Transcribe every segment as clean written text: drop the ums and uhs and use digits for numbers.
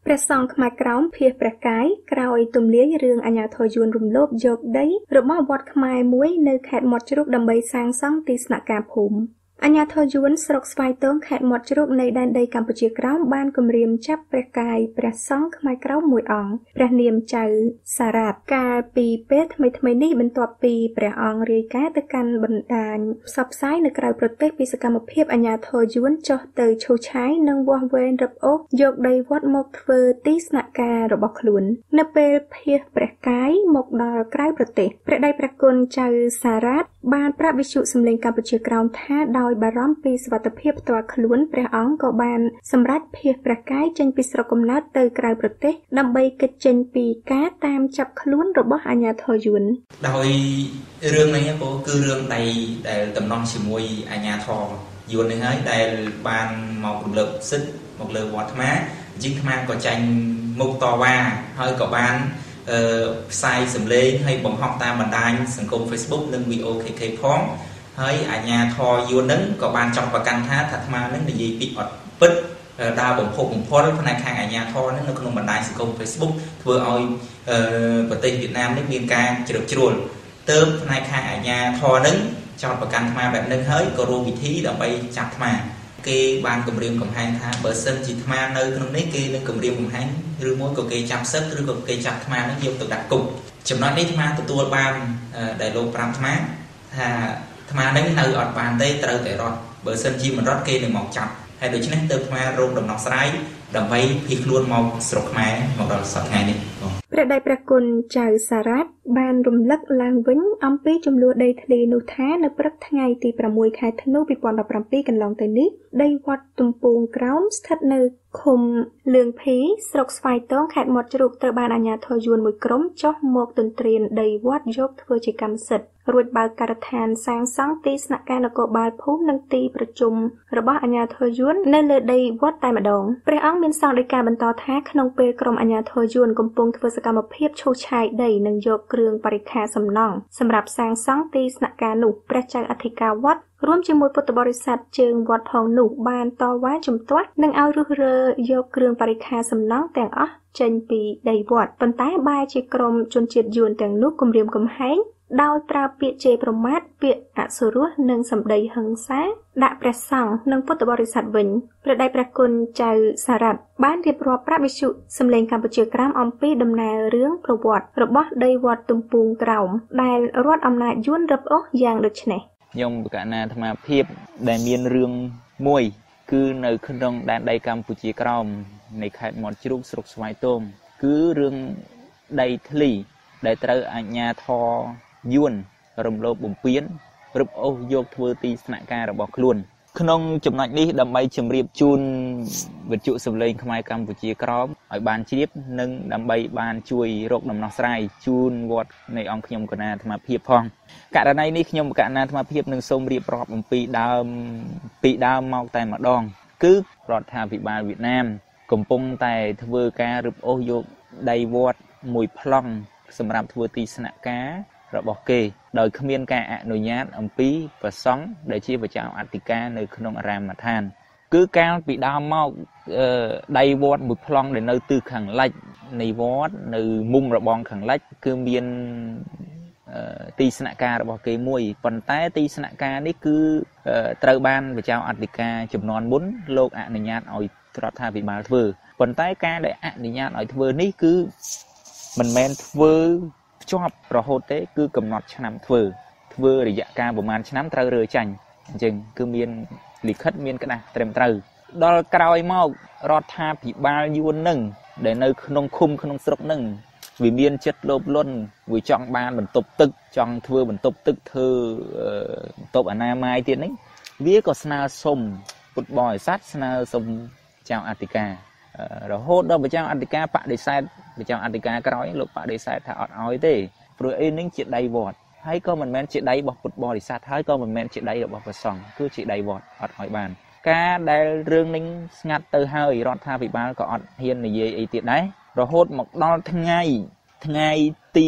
ព្រះសង្ឃខ្មែរក្រោមភៀសព្រះកាយក្រោយទម្លាយរឿងអាញាធរយួនរំលោភយកដីរបស់វត្តខ្មែរមួយនៅខេត្តមាត់ជ្រូកដើម្បីសាងសង់ទីស្នាក់ការភូមិអាញាធរយួនស្រុកស្វាយទងខេត្តមាត់ជ្រូកនៃដែនដីកម្ពុជាក្រោមបានគម្រាមចាប់ព្រះកាយព្រះសង្ឃខ្មែរក្រោមមួយអង្គព្រះនាមចៅសារ៉ាតកាលពីពេលថ្មីៗនេះបន្ទាប់ពីព្រះអង្គរាយការណ៍ទៅកាន់បណ្ដាញផ្សព្វផ្សាយនៅក្រៅប្រទេសពីសកម្មភាពអាញាធរយួនចុះទៅឈូសឆាយនិងវាស់វែងរឹបអូសយកដីវត្តមកធ្វើទីស្នាក់ការរបស់ខ្លួននៅពេលភៀសព្រះកាយមកដល់ក្រៅប្រទេសព្រះដៃព្រះគុណចៅសារ៉ាតបានប្រាប់វិទ្យុសំឡេងកម្ពុជាក្រោមថាដោយបារម្ភពីសុវត្ថិភាពផ្ទាល់ខ្លួនព្រះអង្គក៏បានសម្រេចភៀសព្រះកាយចេញពីស្រុកកំណើតទៅក្រៅប្រទេសដើម្បីគេចចេញពីការតាមចាប់ខ្លួនរបស់អាញាធរយួនដោយរឿងនេះគឺរឿងដៃដែលតំណងជាមួយអាញាធរយួននឹងហើយដែលបានមករំលើកសិទ្ធិមកលើវត្តខ្មែរជាងខ្មែរក៏ចាញ់មុខតវ៉ាហើយក៏បានផ្សាយសម្លេងហើយបង្ហោះតាមបណ្ដាញសង្គម Facebook និង VOKK ផងហើយអាញាធរយួននឹងក៏បានចង់ប្រកាន់ថាអាត្មានឹងនិយាយពីអត់ពិតដើរបំផុសបំផុលផ្នែកខាងអាញាធរនឹងនៅក្នុងបណ្ដាញសង្គម Facebook ធ្វើឲ្យប្រទេសវៀតណាមនេះមានការជ្រើសជ្រួលទើបផ្នែកខាងអាញាធរនឹងចោទប្រកាន់អាត្មាបែបហ្នឹងហើយក៏រកវិធីដើម្បីចាប់អាត្មាគេបានគម្រាមកំហែងថាបើសិនជាអាត្មានៅក្នុងនេះគេនឹងគម្រាមកំហែងឬមួយក៏គេចាប់សឹកឬក៏គេចាប់អាត្មានឹងយកទៅដាក់គុកចំណុចនេះអាត្មាទទួលបានដែលលោក5អាត្មាថាអាត្មានឹងនៅអត់បានទេត្រូវតែរត់បើសិនជាមិនរត់គេនឹងមកចាប់ហើយដូច្នេះទៅអាត្មារកដំណោះស្រាយដើម្បីភៀសខ្លួនមកស្រុកខ្មែរមកដល់សប្តាហ៍នេះព្រះដៃព្រះគុណចៅសារ៉ាតបានរំលឹកឡើងវិញអំពីចំនួនដីធ្លីនោះថានៅព្រឹកថ្ងៃទី6ខែធ្នូ2017កន្លងទៅនេះដីវត្តទំពូងក្រោមស្ថិតនៅឃុំលឿងភីស្រុកស្វាយទងខេត្តមាត់ជ្រូកត្រូវបានអាជ្ញាធរយួនមួយក្រុមចុះមកទន្ទ្រានដីវត្តយកធ្វើជាកម្មសិទ្ធិរួចបើកការដ្ឋានសាងសង់ទីស្នាក់ការនគរបាលភូមិនិងទីប្រជុំរបស់អាជ្ញាធរយួននៅលើដីវត្តតែម្ដងព្រះអង្គមានសង្ឃដីកាបន្តថាក្នុងពេលក្រុមអាជ្ញាធរយួនកំពុងធ្វើសកម្មភាពឈូសឆាយដីនិងយកគ្រឿងបរិក្ខារសំណង់សម្រាប់សាងសង់ទីស្នាក់ការនោះព្រះចៅអធិការវត្តរួមជាមួយពុទ្ធបរិស័ទជើងវត្តផងនោះបានតវ៉ាជំទាស់និងឲ្យរុះរើយកគ្រឿងបរិក្ខារសំណង់ទាំងអស់ចេញពីដីវត្តប៉ុន្តែបែរជាក្រុមជនជាតិយួនទាំងនោះគំរាមកំហែងដោយប្រើពាក្យជេរប្រមាថពាក្យអសុរោះនិងសម្ដីហិង្សាដាក់ព្រះសង្ឃនិងពុទ្ធបរិស័ទវិញព្រះដៃព្រះគុណចៅសារ៉ាត់បានរៀបរាប់ប្រាប់វិទ្យុសំឡេងកម្ពុជាក្រោមអំពីដំណើររឿងប្រវត្តិរបស់ដីវត្តទំពូងក្រោមដែលរដ្ឋអំណាចយួនរឹបអូសយ៉ាងដូចនេះខ្ញុំបកណាអាត្មាភាពដែលមានរឿងមួយគឺនៅក្នុងដែនដីកម្ពុជាក្រោមនៃខេត្តមាត់ជ្រូកស្រុកស្វាយទងគឺរឿងដីធ្លីដែលត្រូវអាជ្ញាធរយួនរំលោភបំពានរឹបអូសយកធ្វើទីស្នាក់ការរបស់ខ្លួនក្នុងចំណុចនេះដើម្បីជម្រាបជូនវិទ្យុសំឡេងខ្មែរកម្ពុជាក្រោមឲ្យបានជ្រាបនិងដើម្បីបានជួយរកដំណោះស្រាយជូនវត្តនៃអង្គខ្ញុំកណាអាត្មាភាពផងករណីនេះខ្ញុំកណាអាត្មាភាពនឹងសូមរៀបរាប់អំពីដើមមកតែម្ដងគឺរដ្ឋាភិបាលវៀតណាមកំពុងតែធ្វើការរឹបអូសយកដីវត្តមួយប្លង់សម្រាប់ធ្វើទីស្នាក់ការរបស់គេដោយគ្មានការអនុញ្ញាតអំពីព្រះសង្ឃដែលជាព្រះចៅអធិការនៅក្នុងអារាមដ្ឋានគឺកាលពីដើមមកដីវត្តមួយប្លង់ដែលនៅទិសខាងលិចនៃវត្តនៅមុំរបងខាងលិចគឺមានទីស្នាក់ការរបស់គេមួយប៉ុន្តែទីស្នាក់ការនេះគឺត្រូវបានព្រះចៅអធិការចំនួនមុនលោកអនុញ្ញាតឲ្យរដ្ឋាភិបាលធ្វើប៉ុន្តែការដែលអនុញ្ញាតឲ្យធ្វើនេះគឺមិនមែនធ្វើជាប់រហូតទេគឺកំណត់ឆ្នាំធ្វើរយៈកាលប្រហែលឆ្នាំត្រូវរើចាញ់អញ្ចឹងគឺមានលិខិតមានក្តាស់ត្រឹមត្រូវដល់ក្រោយមករដ្ឋាភិបាលយួននឹងដែលនៅក្នុងឃុំក្នុងស្រុកនឹងវាមានចិត្តលោភលន់វាចង់បានបន្ទប់ទឹកចង់ធ្វើបន្ទប់ទឹកធ្វើបន្ទប់អនាម័យទៀតនេះវាក៏ស្នើសុំពុទ្ធបរិស័ទស្នើសុំចៅអធិការរហូតដល់ព្រះចៅអធិការបដិសេធព្រះចៅអធិការក្រោយលោកបដិសេធថាអត់ឲ្យទេព្រោះអីនឹងជាដីវត្តហើយក៏មិនមែនជាដីរបស់ពុទ្ធបរិស័ទហើយក៏មិនមែនជាដីរបស់ព្រះសង្ឃគឺជាដីវត្តអត់ឲ្យបានការដែលរឿងនេះស្ងាត់ទៅហើយរដ្ឋាភិបាលក៏អត់ហ៊ាននិយាយអីទៀតដែររហូតមកដល់ថ្ងៃទី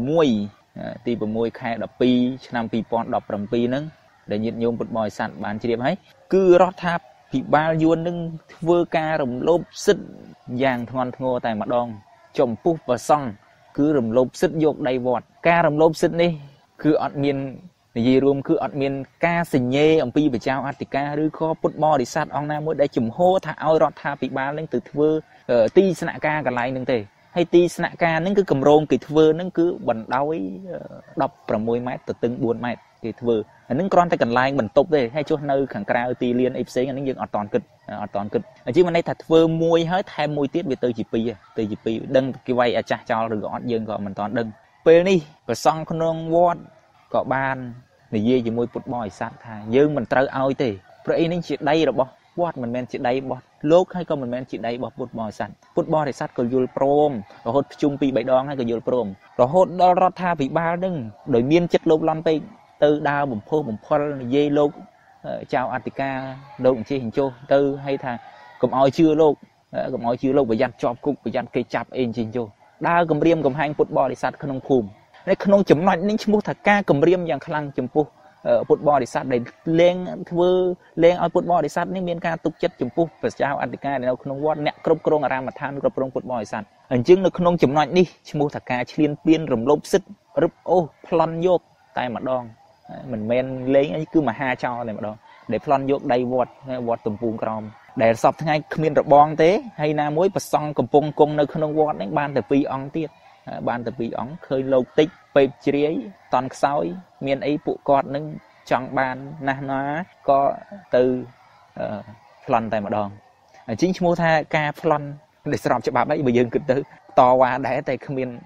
6ខែ12ឆ្នាំ2017ហ្នឹងដែលញាតិញោមពុទ្ធបរិស័ទបានជ្រាបហើយគឺរដ្ឋាពិបាលយួននឹងធ្វើការរំលោភសិទ្ធិយ៉ាងធ្ងន់ធ្ងរតែម្ដងចំពោះព្រះសង្ឃគឺរំលោភសិទ្ធិយកដីវត្តការរំលោភសិទ្ធិនេះគឺអត់មាននិយាយរួមគឺអត់មានការសញ្ញេអំពីប្រជាអធិការឬក៏ពុទ្ធបរិស័ទអង្គណាមួយដែលជំហរថាឲ្យរដ្ឋាភិបាលនឹងទៅធ្វើទីស្នាក់ការកន្លែងនឹងទេហើយទីស្នាក់ការនឹងគឺគម្រោងគេធ្វើនឹងគឺបណ្ដោយ16ម៉ែត្រទៅទឹង4ម៉ែត្រគេធ្វើអានឹងគ្រាន់តែកន្លែងបន្ទប់ទេហើយចុះនៅខាងក្រៅទីលានអីផ្សេងអានឹងយើងអត់តន់គិតអញ្ចឹងមិនន័យថាធ្វើមួយហើយថែមមួយទៀតវាទៅជាពីរដឹងគេវាយអាចាស់ចោលឬក៏អត់យើងក៏មិនតន់ដឹងពេលនេះប្រសង់ក្នុងវត្តក៏បាននិយាយជាមួយពុទ្ធបរិស័ទថាយើងមិនត្រូវឲ្យទេព្រោះអីនេះជាដីរបស់វត្តមិនមែនជាដីរបស់លោកហើយក៏មិនមែនជាដីរបស់ពុទ្ធបរិស័ទក៏យល់ព្រមរហូតភ្ជុំពី3ដងហើយក៏យល់ព្រមរហូតដល់រដ្ឋាភិបាលនឹងដោយមានចិត្តលោភលន់ពេកទៅដើរបំផុលនិយាយលោកចៅអធិការលោកអញ្ជើញចុះទៅឲ្យថាកុំឲ្យជឿលោកប្រយ័ត្នជាប់គុកប្រយ័ត្នគេចាប់អីអញ្ជើញចុះដើរគម្រាមកំហែងពុទ្ធបរិស័ទក្នុងភូមិនៅក្នុងចំណុចនេះឈ្មោះថាការគម្រាមយ៉ាងខ្លាំងចំពោះពុទ្ធបរិស័ទដែលលែងឲ្យពុទ្ធបរិស័ទនេះមានការទុកចិត្តចំពោះព្រះចៅអធិការនៅក្នុងវត្តអ្នកគ្រប់គ្រងអារាមដ្ឋានគ្រប់គ្រងពុទ្ធបរិស័ទអញ្ចឹងនៅក្នុងចំណុចនេះឈ្មោះថាការឈ្លានពានរំលោភសិទ្ធិរឹបអូសប្លន់យកតែម្ដងមិនមែនលេងអីគឺមហាចោរតែម្ដងដែលប្លន់យកដីវត្តទំពូងក្រោមដែលសពថ្ងៃគ្មានរបងទេហើយណាមួយប្រសង់កំពុងគង់នៅក្នុងវត្តនេះបានតែ2អង្គទៀតអង្គឃើញលោកតិចពេបជ្រាយតន់ខ្សោយមានអីពួកគាត់នឹងចង់បានណាស់ណាក៏ទៅប្លន់តែម្ដងអញ្ចឹងឈ្មោះថាការប្លន់ដែលស្របច្បាប់អីបើយើងគិតទៅតវ៉ាដែរតែគ្មាន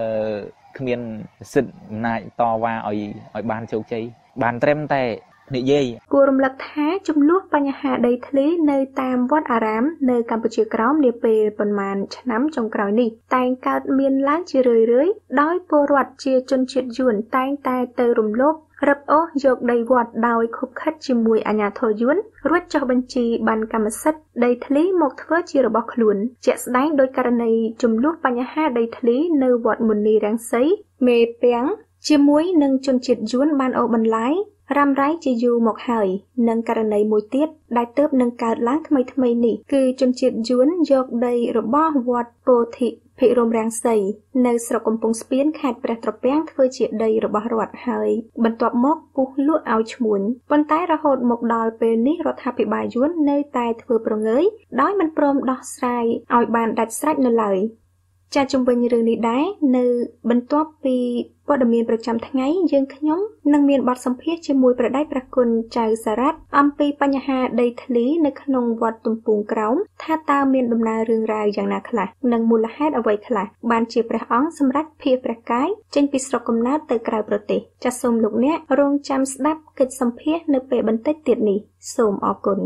សិទ្ធិអំណាចតវ៉ាឲ្យបានជោគជ័យបានត្រឹមតែនិយាយគួររំលឹកថាចំនួនបញ្ហាដីធ្លីនៅតាមវត្តអារាមនៅកម្ពុជាក្រោមនាពេលប៉ុន្មានឆ្នាំចុងក្រោយនេះតែងកើតមានឡើងជារឿយៗដោយពលរដ្ឋជាជនជាតិយួនតែងតែទៅរំលោភរឹបអូសយកដីវត្តដោយខុបខិតជាមួយអាជ្ញាធរយួនរួចចុះបញ្ជីប័ណ្ណកម្មសិទ្ធិដីធ្លីមកធ្វើជារបស់ខ្លួនជាក់ស្ដែងដោយករណីចំនួនបញ្ហាដីធ្លីនៅវត្តមុនីរាំងសីមេពាំងជាមួយនឹងជនជាតិយួនបានអូសបន្លាយរ៉ាំរ៉ៃជាយូរមកហើយនិងករណីមួយទៀតដែលទើបនឹងកើតឡើងថ្មីនេះគឺជនជាតិយួនយកដីរបស់វត្តពោធិភិរមរាំងសីនៅស្រុកកំពង់ស្ពានខេត្តព្រះត្រពាំងធ្វើជាដីរបស់រដ្ឋហើយបន្ទាប់មកពុះលក់ឲ្យឈ្មួញប៉ុន្តែរហូតមកដល់ពេលនេះរដ្ឋាភិបាលយួននៅតែធ្វើប្រងើយដោយមិនព្រមដោះស្រាយឲ្យបានដាច់ស្រេចនៅឡើយចាជំវិញរឿងនេះដែរនៅបន្ទាប់ពីព័ត៌មានប្រចាំថ្ងៃយើងខ្ញុំនឹងមានបទសម្ភាសន៍ជាមួយព្រះដៃព្រះគុណចៅសារ៉ាត់អំពីបញ្ហាដីធ្លីនៅក្នុងវត្តទំពូងក្រោមថាតើមានដំណើររឿងរ៉ាវយ៉ាងណាខ្លះនិងមូលហេតុអ្វីខ្លះបានជាព្រះអង្គសម្រេចភៀសព្រះកាយចេញពីស្រុកកំណើតទៅក្រៅប្រទេសចាសសូមលោកអ្នករងចាំស្ដាប់កិច្ចសម្ភាសន៍នៅពេលបន្តិចទៀតនេះសូមអរគុណ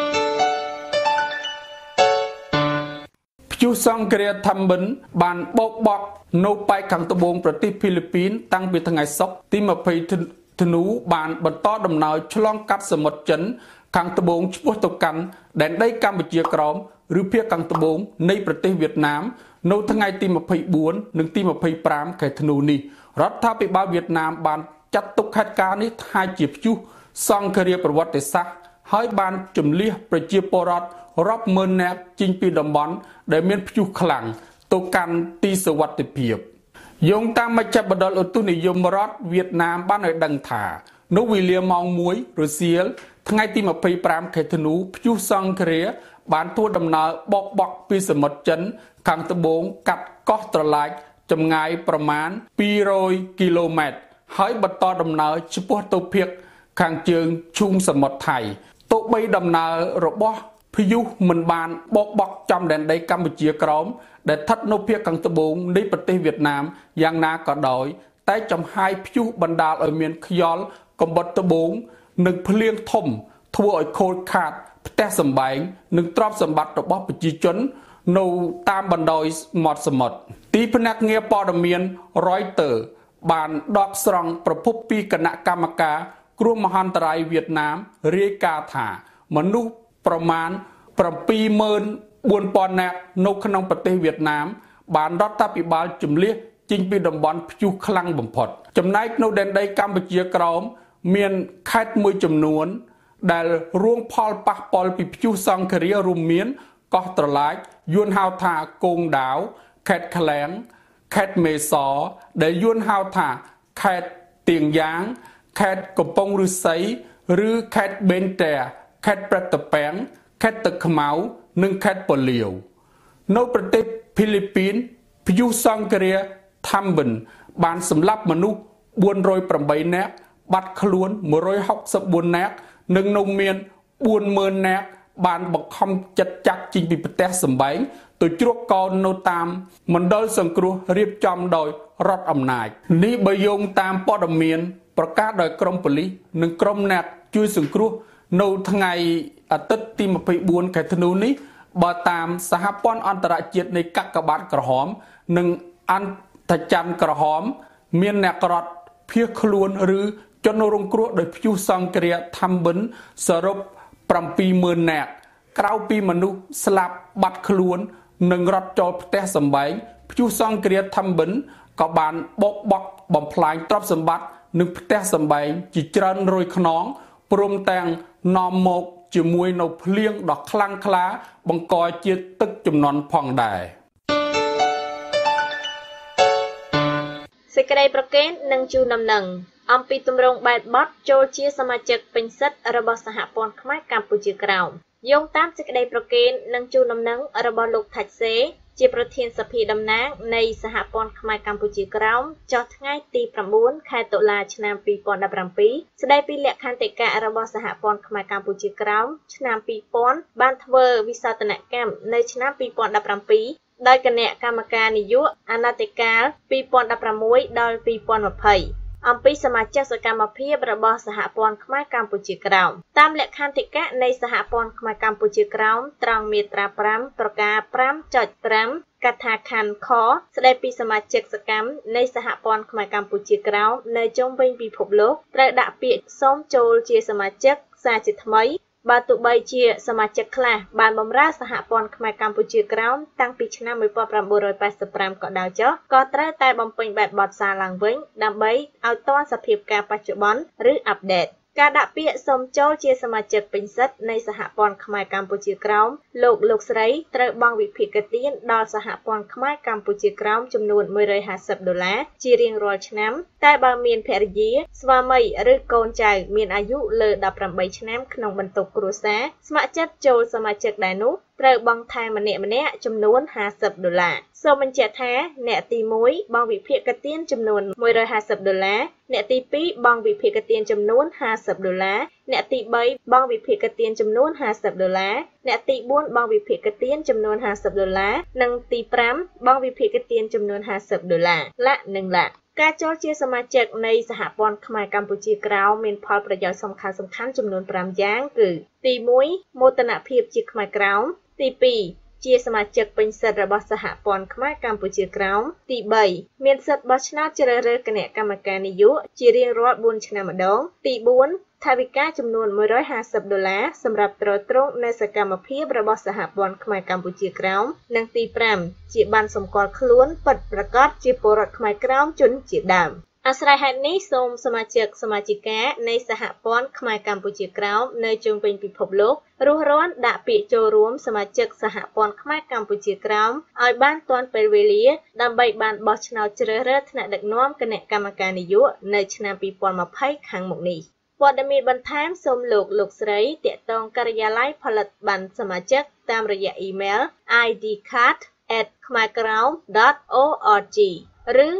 ព្យុះសង្គ្រាមថាំបិនបានបោកបក់នៅប៉ែកខាងត្បូងប្រទេសហ្វីលីពីនតាំងពីថ្ងៃសុក្រទី20ធ្នូបានបន្តដំណើរឆ្លងកាត់សមុទ្រចិនខាងត្បូងឆ្ពោះទៅកាន់ដែនដីកម្ពុជាក្រោមឬភាគខាងត្បូងនៃប្រទេសវៀតណាមនៅថ្ងៃទី24និងទី25ខែធ្នូនេះរដ្ឋាភិបាលវៀតណាមបានចាត់ទុកហេតុការណ៍នេះថាជាព្យុះសង្គ្រាមប្រវត្តិសាស្ត្រហើយបានជម្លៀសប្រជាពលរដ្ឋរាប់ម៉ឺននាក់ចេញពីតំបន់ដែលមានព្យុះខ្លាំងទៅកាន់ទីសុវត្ថិភាពយោងតាមមជ្ឈមណ្ឌលឧតុនិយមរដ្ឋវៀតណាមបានឲ្យដឹងថានៅវេលាម៉ោង1រសៀលថ្ងៃទី25ខែធ្នូព្យុះសង្គ្រាបានធ្វើដំណើរបោកបក់ពីសមុទ្រចិនខាងត្បូងកាត់កោះត្រឡាចចម្ងាយប្រមាណ200គីឡូម៉ែត្រហើយបន្តដំណើរឆ្ពោះទៅភាគខាងជើងឈូងសមុទ្រថៃទោះបីដំណើររបស់ព្យុះមិនបានបោកបក់ចំដែនដីកម្ពុជាក្រោមដែលស្ថិតនៅភាគខាងត្បូងនៃប្រទេសវៀតណាមយ៉ាងណាក៏ដោយតែចំហាយព្យុះបណ្ដាលឲ្យមានខ្យល់កំបុតត្បូងនិងភ្លៀងធំធ្វើឲ្យខូចខាតផ្ទះសម្បែងនិងទ្រព្យសម្បត្តិរបស់ប្រជាជននៅតាមបណ្ដោយមាត់សមុទ្រទីភ្នាក់ងារព័ត៌មាន Reuters បានដកស្រង់ប្រភពពីគណៈកម្មការគ្រោះមហន្តរាយវៀតណាមរាយការណ៍ថាមនុស្សប្រមាណ 74,000 នាក់នៅក្នុងប្រទេសវៀតណាមបានរដ្ឋាភិបាលជម្លៀសចេញពីតំបន់ព្យុះខ្លាំងបំផុតចំណែកនៅដែនដីកម្ពុជាក្រោមមានខេត្តមួយចំនួនដែលរួងផលប៉ះពាល់ពីព្យុះសង្ឃរារួមមានកោះត្រឡាចយួនហៅថាគោងដាវខេត្តឃ្លាំងខេត្តមេសរដែលយួនហៅថាខេត្តទៀងយ៉ាងខេត្តកំពង់ឫស្សីឬខេត្តបេនតែខេត្តព្រែកតាពាំងខេត្តទឹកខ្មៅនិងខេត្តប៉ូលាវនៅប្រទេសហ្វីលីពីនព្យុះសង្ឃរាថាំបិនបានសម្លាប់មនុស្ស408នាក់បាត់ខ្លួន164នាក់និងនៅមាន40000នាក់បានបង្ខំចិត្តចាក់ចេញពីប្រទេសសម្បែងទៅជ្រកកោននៅតាមមណ្ឌលសង្គ្រោះរៀបចំដោយរដ្ឋអំណាចនេះបើយោងតាមព័ត៌មានប្រកាសដោយក្រមប៉ូលីសនិងក្រុមអ្នកជួយសង្គ្រោះនៅថ្ងៃអាទិត្យទី24ខែធ្នូនេះបើតាមសហព័ន្ធអន្តរជាតិនៃកាកបាទក្រហមនិងអន្តរជាតិក្រហមមានអ្នកក្រត់ភៀសខ្លួនឬជនរងគ្រោះដោយព្យុះសង្ឃរាថាំបិនសរុប70000នាក់ក្រៅពីមនុស្សស្លាប់បាត់ខ្លួននិងរត់ចូលផ្ទះសម្បែងព្យុះសង្ឃរាថាំបិនក៏បានបោកបក់បំផ្លាញទ្រព្យសម្បត្តិនិងផ្ទះសម្បែងជាច្រើនរយខ្នងព្រមទាំងនាំមកជាមួយនៅភ្លៀងដ៏ខ្លាំងក្លាបង្កជាទឹកជំនន់ផងដែរសេចក្តីប្រកេននិងជូនដំណឹងអំពីទម្រង់បែបបទចូលជាសមាជិកពេញសិទ្ធិរបស់សហព័ន្ធខ្មែរកម្ពុជាក្រោមយោងតាមសេចក្តីប្រកេននិងជូនដំណឹងរបស់លោកថាច់សេជាប្រធានសភាតំណាងនៃសហព័ន្ធខ្មែរកម្ពុជាក្រោមចុះថ្ងៃទី9ខែតុលាឆ្នាំ2017ស្តីពីលក្ខន្តិកៈរបស់សហព័ន្ធខ្មែរកម្ពុជាក្រោមឆ្នាំ2000បានធ្វើវិសោធនកម្មនៅឆ្នាំ2017ដោយគណៈកម្មការនយោបាយអាណត្តិកាល2016ដល់2020អំពីសមាជិកសកម្មភាពរបស់សហព័ន្ធខ្មែរកម្ពុជាក្រោមតាមលក្ខន្តិកៈនៃសហព័ន្ធខ្មែរកម្ពុជាក្រោមត្រង់មាត្រា5ប្រការ 5.5 កថាខណ្ឌខស្តីពីសមាជិកសកម្មនៃសហព័ន្ធខ្មែរកម្ពុជាក្រោមនៅជុំវិញពិភពលោកត្រូវដាក់ពាក្យសូមចូលជាសមាជិកសារជាថ្មីបើទោះបីជាសមាជិកខ្លះបានបម្រើសហព័ន្ធខ្មែរកម្ពុជាក្រោមតាំងពីឆ្នាំ1985ក៏ដោយចុះក៏ត្រូវតែបំពេញបែបបទសារឡើងវិញដើម្បីឲ្យទាន់សភាពការបច្ចុប្បន្នឬអាប់ដេតការដាក់ពាក្យសូមចូលជាសមាជិកពេញសិទ្ធិនៃសហព័ន្ធខ្មែរកម្ពុជាក្រោមលោកស្រីត្រូវបង់វិភាគទានដល់សហព័ន្ធខ្មែរកម្ពុជាក្រោមចំនួន$150ជារៀងរាល់ឆ្នាំតែបើមានភរិយាស្វាមីឬកូនចៅមានអាយុលើ18ឆ្នាំក្នុងបន្ទុកគ្រួសារស្ម័គ្រចិត្តចូលសមាជិកដែរនោះត្រូវបង់ថែមម្នាក់ចំនួន$50សូមបញ្ជាក់ថាអ្នកទី1បង់វិភាគទានចំនួន$150អ្នកទី2បង់វិភាគទានចំនួន$50អ្នកទី3បង់វិភាគទានចំនួន$50អ្នកទី4បង់វិភាគទានចំនួន$50និងទី5បង់វិភាគទានចំនួន$50លាក់និងលាក់ការចូលជាសមាជិកនៃសហព័ន្ធខ្មែរកម្ពុជាក្រោមមានផលប្រយោជន៍សំខាន់ចំនួន5យ៉ាងគឺទី1មោទនភាពជាខ្មែរក្រោមទី2ជាសមាជិកពេញសិទ្ធិរបស់សហព័ន្ធខ្មែរកម្ពុជាក្រោមទី3មានសិទ្ធិបោះឆ្នោតជ្រើសរើសគណៈកម្មការនយោបាយជារៀងរាល់4ឆ្នាំម្ដងទី4ថវិកាចំនួន$150សម្រាប់ទ្រទ្រង់នៅសកម្មភាពរបស់សហព័ន្ធខ្មែរកម្ពុជាក្រោមនិងទី5ជាបានសម្គាល់ខ្លួនពិតប្រាកដជាពលរដ្ឋខ្មែរក្រោមជនជាដើមអាស្រ័យហេតុនេះសូមសមាជិកសមាជិកានៃសហព័ន្ធខ្មែរកម្ពុជាក្រោមនៅជុំវិញពិភពលោករស់រានដាក់ពាក្យចូលរួមសមាជិកសហព័ន្ធខ្មែរកម្ពុជាក្រោមឲ្យបានទាន់ពេលវេលាដើម្បីបានបោះឆ្នោតជ្រើសរើសថ្នាក់ដឹកនាំគណៈកម្មការនយោបាយនៅឆ្នាំ2020ខាងមុខនេះព័ត៌មានបន្ថែមសូមលោកស្រីតាក់ទងការិយាល័យផលិតប័ណ្ណសមាជិកតាមរយៈអ៊ីមែល idcard@khmaekraom.org ឬ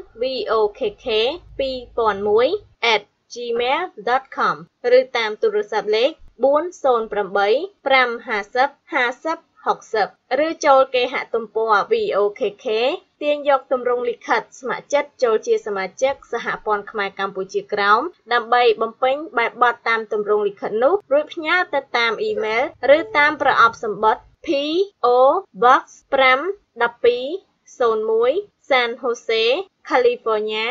vokk2001@gmail.com ឬតាមទូរស័ព្ទលេខ408 550 5060 ឬចូលគេហទំព័រ VOKK ទាញយកទម្រង់លិខិតស្ម័គ្រចិត្តចូលជាសមាជិកសហព័ន្ធខ្មែរកម្ពុជាក្រោមដើម្បីបំពេញបែបបទតាមទម្រង់លិខិតនោះរួចផ្ញើទៅតាមអ៊ីមែលឬតាមប្រអប់សម្បត្តិ PO Box 51201 San Jose California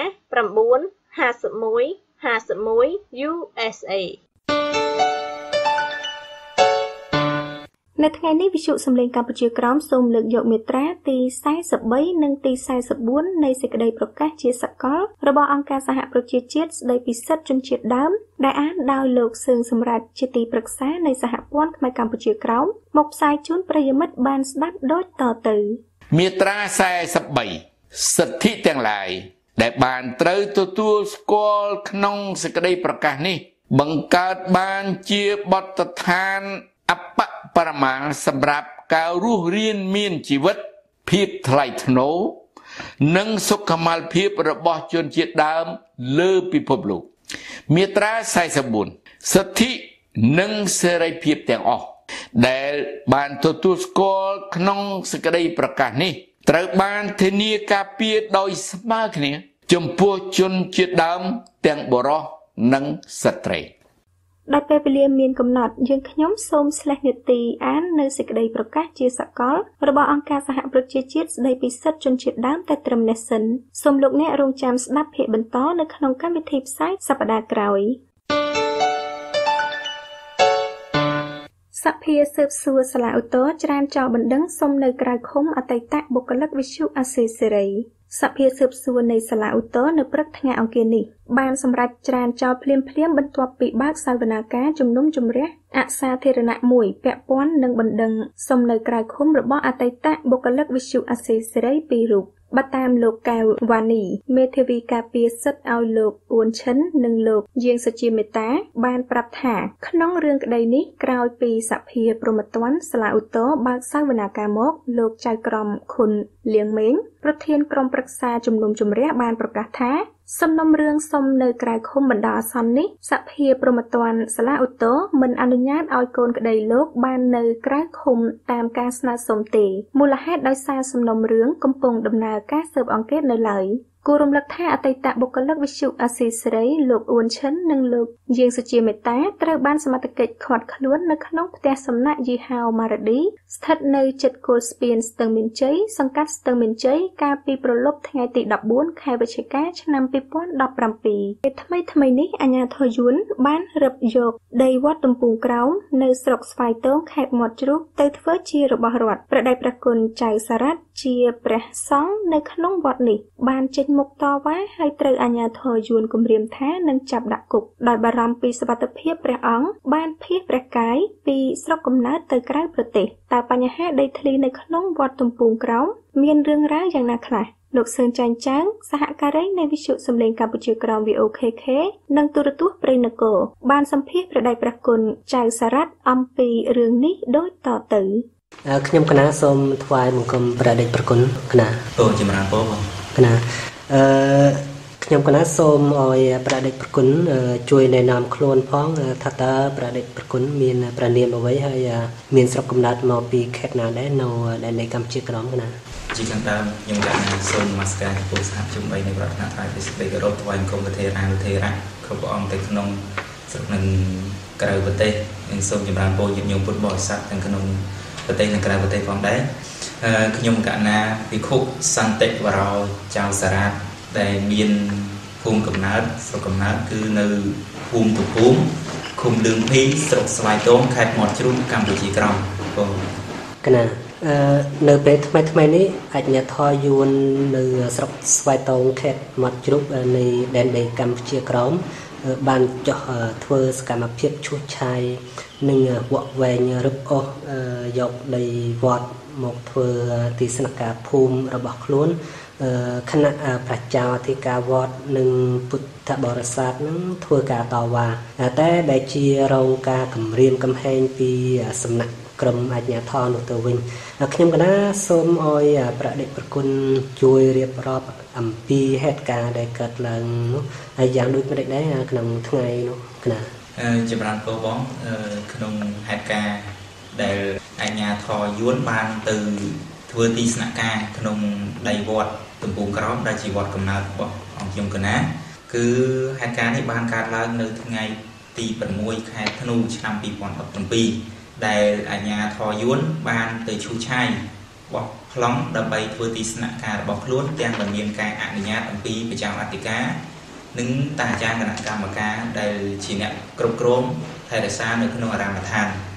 95151 USA នៅថ្ងៃនេះវិទ្យុសំឡេងកម្ពុជាក្រោមសូមលើកយកមាត្រាទី43និងទី44នៃសេចក្តីប្រកាសជាសកលរបស់អង្គការសហប្រជាជាតិស្តីពីសិទ្ធិជនជាតិដើមដែលអានដោយលោកសឿងសម្រាប់ជាទីប្រឹក្សានៃសហព័ន្ធខ្មែរកម្ពុជាក្រោមមកផ្សាយជូនប្រិយមិត្តបានស្ដាប់ដូចតទៅមាត្រា43សិទ្ធិទាំងឡាយដែលបានត្រូវទទួលស្គាល់ក្នុងសេចក្តីប្រកាសនេះបង្កើតបានជាបទដ្ឋានអបបរមាសម្រាប់ការរស់រានមានជីវិតភាពថ្លៃថ្នូរនិងសុខុមាលភាពរបស់ជនជាតិដើមលើពិភពលោកមាត្រា44សិទ្ធិនិងសេរីភាពទាំងអស់ដែលបានទទួលស្គាល់ក្នុងសេចក្តីប្រកាសនេះត្រូវបានធានាការពារដោយស្មើគ្នាចំពោះជនជាតិដើមទាំងបុរសនិងស្ត្រីដោយពេលវេលាមានកំណត់យើងខ្ញុំសូមស្លេះនាទីអាននៅសេចក្តីប្រកាសជាសកលរបស់អង្គការសហប្រជាជាតិស្តីពីសិទ្ធិជនជាតិដើមតែត្រឹមនេះសិនសូមលោកអ្នករងចាំស្ដាប់ភាគបន្តនៅក្នុងកម្មវិធីផ្សាយសប្តាហ៍ក្រោយសភាស៊ើបសួរសាលាឧទ្ធរច្រានចោលបណ្ដឹងសុំនៅក្រៅឃុំអតីតបុគ្គលិកវិទ្យុអាស៊ីសេរីសភាស៊ើបសួរនៃសាលាឧទ្ធរនៅព្រឹកថ្ងៃអង្គារនេះបានសម្រេចច្រានចោលភ្លាមបន្ទាប់ពីបើកសវនាការជំនុំជម្រះអសាធារណៈមួយពាក់ព័ន្ធនឹងបណ្ដឹងសុំនៅក្រៅឃុំរបស់អតីតបុគ្គលិកវិទ្យុអាស៊ីសេរីពីររូបបើតាមលោកកែវវ៉ានីមេធាវីការពារសិទ្ធិឲ្យលោកអ៊ួនឈិននិងលោកយាងសុជាមេតាបានប្រាប់ថាក្នុងរឿងក្តីនេះក្រោយពីសភាព្រហ្មទណ្ឌសាលាឧទ្ធរបើកសវនាការមកលោកចៅក្រមខុនលៀងមេងប្រធានក្រុមប្រឹក្សាជំនុំជម្រះបានប្រកាសថាសំណុំរឿងសុំនៅក្រៅឃុំបណ្ដោះអាសន្ននេះសភាព្រហ្មទណ្ឌសាលាឧទ្ធរមិនអនុញ្ញាតឲ្យកូនក្តីលោកបាននៅក្រៅឃុំតាមការស្នើសុំទេមូលហេតុដោយសារសំណុំរឿងកំពុងដំណើរការស៊ើបអង្កេតនៅឡើយគួររំលឹកថាអតីតបុគ្គលិកវិទ្យុអាស៊ីសេរីលោកអ៊ួនឈិននិងលោកយាងសុជាមេតាត្រូវបានសមត្ថកិច្ចឃាត់ខ្លួននៅក្នុងផ្ទះសំណាក់យីហោម៉ារ៉ាឌីស្ថិតនៅជិតគល់ស្ពានស្ទឹងមានជ័យសង្កាត់ស្ទឹងមានជ័យកាលពីព្រលប់ថ្ងៃទី14ខែវិច្ឆិកាឆ្នាំ2017ពេលថ្មីនេះអាជ្ញាធរយួនបានរឹបយកដីវត្តទំពូងក្រោមនៅស្រុកស្វាយតងខេត្តមាត់ជ្រូកទៅធ្វើជារបស់រដ្ឋព្រះដេចព្រះគុណចៅសារ៉ាត់ជាព្រះសង្ឃនៅក្នុងវត្តនេះបានចេញមុខតវ៉ាហើយត្រូវអាជ្ញាធរយួនគំរាមថានឹងចាប់ដាក់គុកដោយបារម្ភពីសុវត្ថិភាពព្រះអង្គបានភៀសព្រះកាយពីស្រុកកំណើតទៅក្រៅប្រទេសតើបញ្ហាដីធ្លីនៅក្នុងវត្តទំពូងក្រោមមានរឿងរ៉ាវយ៉ាងណាខ្លះលោកសឿនចាញ់ចាំងសហការីនៃវិទ្យុសំឡេងកម្ពុជាក្រោម VOKK និងទូរទស្សន៍ព្រៃនគរបានសម្ភាសព្រះដេចព្រះគុណចៅសារ៉ាត់អំពីរឿងនេះដូចតទៅខ្ញុំគណៈសូមថ្វាយបង្គំព្រះដេចព្រះគុណគណៈចម្រើនពរបងគណៈខ្ញុំគណៈសូមឲ្យព្រះដេចព្រះគុណជួយណែនាំខ្លួនផងថាតើព្រះដេចព្រះគុណមានព្រះនាមអ្វីហើយមានស្រុកកំណើតមកពីខេត្តណាដែរនៅដែនដីកម្ពុជាក្រោមគណៈជាខាងដើមខ្ញុំកណាសូមនមស្ការចំពោះសហជុំ3នៃប្រាថ្នាថ្វាយពីសេចក្តីគោរពថ្វាយបង្គំព្រះថេរានុថេរៈគ្រប់ព្រះអង្គទៅក្នុងស្រុកនិងក្រៅប្រទេសនិងសូមចម្រើនពរញាតិញោមពុទ្ធបរិស័ទទាំងក្នុងប្រទេសនិងក្រៅប្រទេសផងដែរខ្ញុំកណាភិក្ខុសន្តិវរោចៅសារ៉ាត់ដែលមានភូមិកំណើតស្រុកកំណើតគឺនៅភូមិទំពូងឃុំលឿងភីស្រុកស្វាយតងខេត្តមាត់ជ្រូកកម្ពុជាក្រោមបងគណៈនៅពេលថ្មីនេះអាជ្ញាធរយួននៅស្រុកស្វាយតងខេត្តមាត់ជ្រូកនៃដែនដីកម្ពុជាក្រោមបានចោះធ្វើសកម្មភាពឈូសឆាយនិងវាក់វែងរឹបអូសយកដីវត្តមកធ្វើទីស្នាក់ការភូមិរបស់ខ្លួនគណៈប្រជាអធិការវត្តនិងពុទ្ធបរិស័ទនឹងធ្វើការតវ៉ាតែដែលជារងការគំរាមកំហែងពីសំណាក់ក្រុមអាជ្ញាធរនោះទៅវិញខ្ញុំគណៈសូមឲ្យព្រះដេចព្រះគុណជួយរៀបរាប់អំពីហេតុការណ៍ដែលកើតឡើងនោះហើយយ៉ាងដូចម្តេចដែរក្នុងថ្ងៃនោះគណៈចម្រើនពរបងក្នុងហេតុការណ៍ដែលអាជ្ញាធរយួនបានទៅធ្វើទីស្នាក់ការក្នុងដីវត្តទំពូងក្រោមដែលជាវត្តកំណើតរបស់អង្គខ្ញុំកណាគឺហេតុការណ៍នេះបានកើតឡើងនៅថ្ងៃទី6ខែធ្នូឆ្នាំ2017ដែលអាជ្ញាធរយួនបានទៅឈូសឆាយបោះប្លង់ដើម្បីធ្វើទីស្នាក់ការរបស់ខ្លួនទាំងមិនមានការអនុញ្ញាតអំពីប្រជាអធិការនិងតាអាចារ្យគណៈកម្មការដែលជាអ្នកគ្រប់គ្រងថែរក្សានៅក្នុងអារាមដ្ឋានអ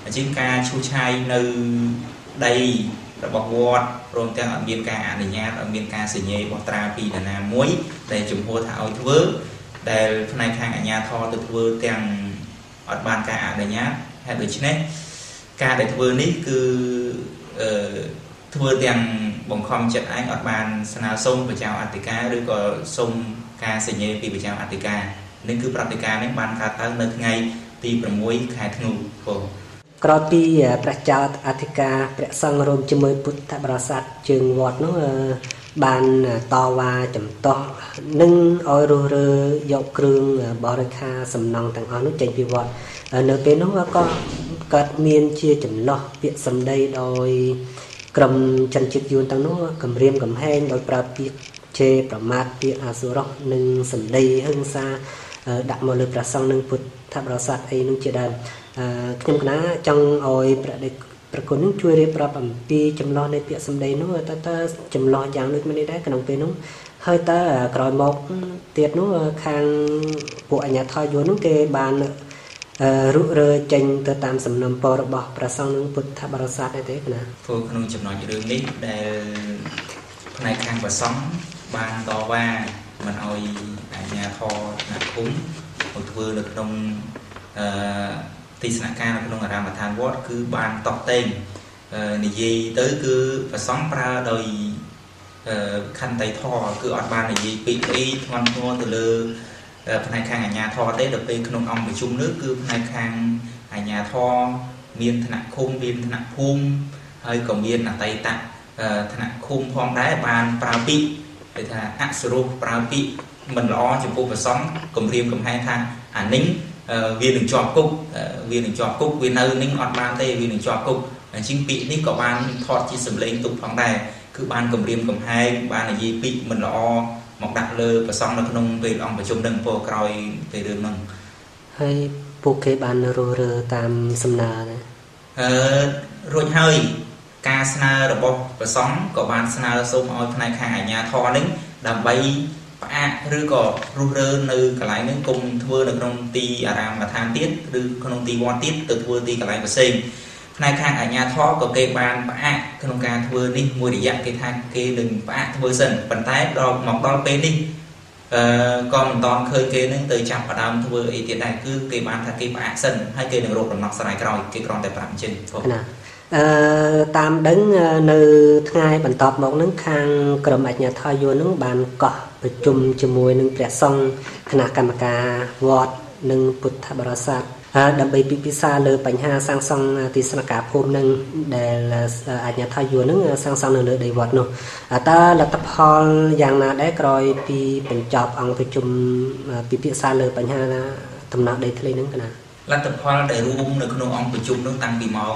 ជាងការឈូសឆាយនៅដីរបស់វត្តព្រមទាំងអត់មានការអនុញ្ញាតអត់មានការសញ្ញេបោះត្រាពីនរណាមួយដែលជំហរថាឲ្យធ្វើដែលផ្នែកខាងអាជ្ញាធរទៅធ្វើទាំងអត់បានការអនុញ្ញាតហើយដូច្នេះការដែលធ្វើនេះគឺធ្វើទាំងបង្ខំចិត្តឯងអត់បានស្នើសុំប្រជាអធិការឬក៏សុំការសញ្ញេពីប្រជាអធិការនេះគឺប្រតិការនេះបានកើតឡើងនៅថ្ងៃទី6ខែធ្នូបងក្រោយពីព្រះចៅអធិការព្រះសង្ឃរួមជាមួយពុទ្ធបរិស័ទជើងវត្តនោះបានតវ៉ាចំទាស់និងឲ្យរុះរើយកគ្រឿងបរិក្ខារសំណង់ទាំងអស់នោះចេញពីវត្តនៅពេលនោះក៏កើតមានជាចន្លោះពាក្យសម្ដីដោយក្រុមចិនជាតិយួនទាំងនោះគម្រាមកំហែងដោយប្រើពាក្យជេរប្រមាថពាក្យអសុរោះនិងសម្ដីហិង្សាដាក់មកលើព្រះសង្ឃនិងពុទ្ធបរិស័ទអីនោះជាដើមខ្ញុំកណាចង់ឲ្យប្រគុណនឹងជួយរៀបរាប់អំពីចម្លោះនៃពាក្យសម្ដីនោះតើចម្លោះយ៉ាងដូចនេះដែរក្នុងពេលនោះហើយតើក្រោយមកទៀតនោះខាងពួកអាជ្ញាធរយួននោះគេបានរុះរើចេញទៅតាមសំណុំពររបស់ព្រះសង្ឃនិងពុទ្ធបរិស័ទទេកណាព្រោះក្នុងចំណុចរឿងនេះដែលផ្នែកខាងព្រះសង្ឃបានតវ៉ាមិនឲ្យអាជ្ញាធរថ្នាក់ឃុំមកធ្វើនៅក្នុងទីស្នាក់ការនៅក្នុងអារាមដ្ឋានវត្តគឺបានតបតែងនិយាយទៅគឺព្រះសង្ឃប្រើដោយខន្តីធម៌គឺអត់បាននិយាយពីអីធ្ងន់ធ្ងរទៅលើផ្នែកខាងអាជ្ញាធរទេដល់ពេលក្នុងអង្គប្រជុំនេះគឺផ្នែកខាងអាជ្ញាធរមានថ្នាក់ឃុំមានថ្នាក់ភូមិហើយក៏មានអតីតថ្នាក់ឃុំផងដែរបានប្រើពាក្យគេថាអសុរោះប្រើពាក្យមិនល្អចំពោះព្រះសង្ឃគំរាមកំហែងថាអានេះវានឹងជាប់គុកវានៅនឹងអត់បានទេវានឹងជាប់គុកអញ្ចឹងពាក្យនេះក៏បានថតជាសម្លេងទុកផងដែរគឺបានគំរាមកំហែងបាននិយាយពាក្យមិនល្អមកដាក់លើព្រះសង្ឃនៅក្នុងពេលអង្គប្រជុំនឹងពោក្រោយពេលរឿងហ្នឹងហើយពួកគេបានរុះរើតាមសំណើដែររួចហើយការស្នើរបស់ព្រះសង្ឃក៏បានស្នើសូមឲ្យផ្នែកខាងអាជ្ញាធរនេះដើម្បីផ្អាកឬក៏រុះរើនៅកន្លែងនេះគុំធ្វើនៅក្នុងទីអារាមដ្ឋានទៀតឬក្នុងទីវត្តទៀតទៅធ្វើទីកន្លែងផ្សេងផ្នែកខាងអាជ្ញាធរក៏គេបានផ្អាកក្នុងការធ្វើនេះមួយរយៈគេថាគេនឹងផ្អាកធ្វើសិនប៉ុន្តែដល់ពេលនេះក៏មិនតាន់ឃើញគេនឹងទៅចាប់ផ្ដើមធ្វើអីទៀតដែរគឺគេបានថាគេផ្អាកសិនហើយគេនឹងរកដំណោះស្រាយក្រោយគេគ្រាន់តែប្រាប់អញ្ចឹងណាតាមដឹងនៅថ្ងៃបន្ទាប់មកនឹងខាងក្រុមអាជ្ញាធរយួននឹងបានកោះប្រជុំជាមួយនឹងព្រះសង្ឃគណៈកម្មការវត្តនិងពុទ្ធបរិស័ទដើម្បីពិភាក្សាលើបញ្ហាសាងសង់ទីស្នាក់ការភូមិនឹងដែលអាជ្ញាធរយួននឹងសាងសង់នៅលើដីវត្តនោះតើលទ្ធផលយ៉ាងណាដែរក្រោយពីបញ្ចប់អង្គប្រជុំពិភាក្សាលើបញ្ហាដំណោះដីធ្លីនឹងកណាលទ្ធផលដែលរួមនៅក្នុងអង្គប្រជុំនោះតាំងពីម៉ោង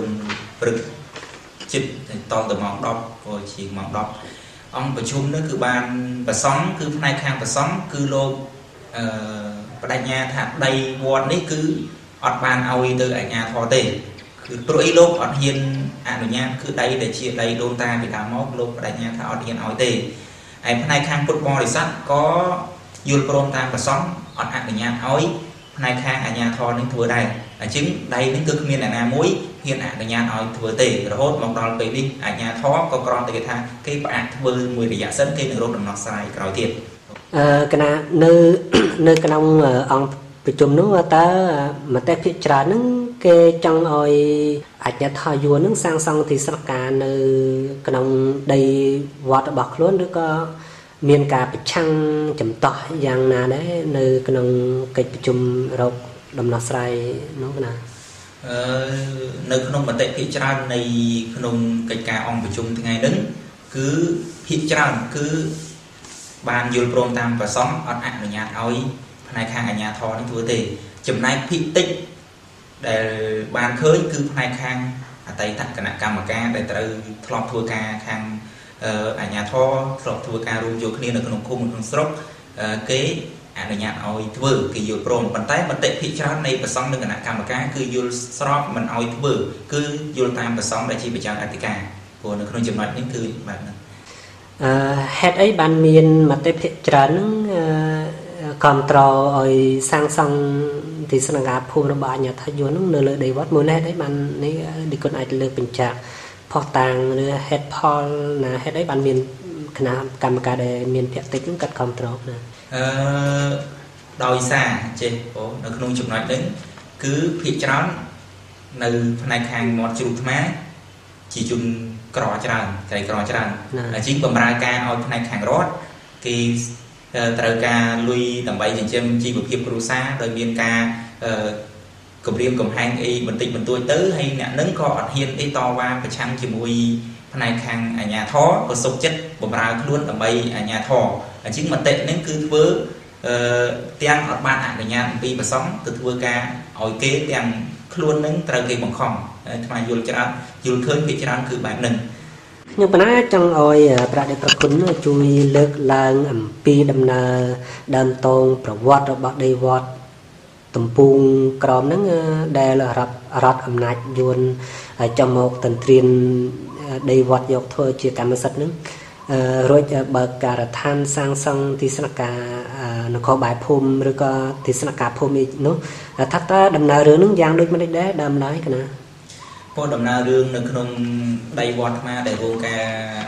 9ព្រឹកជិតដល់ទៅម៉ោង10ក៏ជាម៉ោង10អង្គប្រជុំនោះគឺបានប្រសង់គឺផ្នែកខាងប្រសង់គឺលោកបដិញ្ញាថាដីវត្តនេះគឺអត់បានឲ្យទៅអាជ្ញាធរទេគឺព្រោះអីលោកអត់ហ៊ានអនុញ្ញាតគឺដីដែលជាដីដូនតាពីដើមមកលោកបដិញ្ញាថាអត់ហ៊ានឲ្យទេហើយផ្នែកខាងពុទ្ធបរិស័ទក៏យល់ព្រមតាមប្រសង់អត់អនុញ្ញាតឲ្យផ្នែកខាងអាជ្ញាធរនឹងធ្វើដែរអញ្ចឹងដីនេះគឺគ្មានអ្នកណាមួយហ៊ានអនុញ្ញាតឲ្យធ្វើទេរហូតមកដល់ពេលនេះអាជ្ញាធរក៏គ្រាន់តែគេថាគេផ្អាកធ្វើមួយរយៈសិនគេនឹងរកដំណោះស្រាយក្រោយទៀតកណានៅក្នុងអង្គប្រជុំនោះតើមតិភាគច្រើនហ្នឹងគេចង់ឲ្យអាជ្ញាធរយួននឹងសាងសង់ទីស្នាក់ការនៅក្នុងដីវត្តរបស់ខ្លួនឬក៏មានការប្រឆាំងចំទាស់យ៉ាងណាដែរនៅក្នុងកិច្ចប្រជុំរកដំណោះស្រាយនោះណានៅក្នុងមតិភាគច្រើននៃក្នុងកិច្ចការអង្គប្រជុំថ្ងៃនេះគឺភាគច្រើនគឺបានយល់ព្រមតាមប្រសង់អត់អនុញ្ញាតឲ្យផ្នែកខាងអាជ្ញាធរនេះធ្វើទេចំណែកភាគតិចដែលបានឃើញគឺផ្នែកខាងអតីតគណៈកម្មការដែលត្រូវធ្លាប់ធ្វើការខាងអាជ្ញាធរធ្លាប់ធ្វើការរួមយកគ្នានៅក្នុងឃុំក្នុងស្រុកគេអនុញ្ញាតឲ្យធ្វើគេយល់ព្រមប៉ុន្តែមតិភាគច្រើននៃប្រសង់និងគណៈកម្មការគឺយល់ស្របមិនឲ្យធ្វើគឺយល់តាមប្រសង់ដែលជាប្រជាអធិការព្រោះនៅក្នុងចំណុចនេះគឺបែបហ្នឹងហេតុអីបានមានមតិភាគច្រើនហ្នឹងគ្រប់គ្រងឲ្យសាងសង់ទីស្នាក់ការភូមិរបស់អាជ្ញាធរយួននោះនៅលើដីវត្តមួយនេះđấyបាននេះឌីគុណអាចលើកបញ្ជាក់ផុសតាងឬហេតុផលណាហេតុអីបានមានគណៈកម្មការដែលមានភាគតិចហ្នឹងកាត់គ្រប់គ្រងណាដោយសារចេះបងនៅក្នុងចំណុចនេះគឺភាគច្រើននៅផ្នែកខាងមាត់ជ្រូកថ្មជាជនក្រច្រើនក្រៃក្រច្រើនជាងបម្រើការឲ្យផ្នែកខាងរដ្ឋគេត្រូវការលុយដើម្បីចិញ្ចឹមជីវភាពគ្រួសារដោយមានការគម្រាមកំហែងអីបន្តិចបន្តួចទៅហើយអ្នកនឹងក៏អត់ហ៊ានអីតវ៉ាប្រឆាំងជាមួយផ្នែកខាងអាជ្ញាធរក៏សុខចិត្តបម្រើខ្លួនដើម្បីអាជ្ញាធរអញ្ចឹងមតិនេះគឺធ្វើទាំងអត់បានអនុញ្ញាតអំពីប្រសងទៅធ្វើការឲ្យគេទាំងខ្លួននឹងត្រូវគេបង្ខំថ្មយល់ច្រើនយល់ឃើញពីច្រើនគឺបែបហ្នឹងខ្ញុំបណ្ណាចង់ឲ្យប្រតិប្រគុណជួយលើកឡើងអំពីដំណើរដើមតងប្រវត្តិរបស់ដីវត្តទំពូងក្រមហ្នឹងដែលរដ្ឋអំណាចយួនចំមកតន្ត្រៀនដីវត្តយកធ្វើជាកម្មសិទ្ធិហ្នឹងរួចបើកការដ្ឋានសាងសង់ទីស្នាក់ការនគរបាលភូមិឬក៏ទីស្នាក់ការភូមិនោះថាតើដំណើររឿងហ្នឹងយ៉ាងដូចម្តេចដែរដើមឡើយកណាពលដំណើររឿងនៅក្នុងដីវត្តខ្មែរដែលរងការ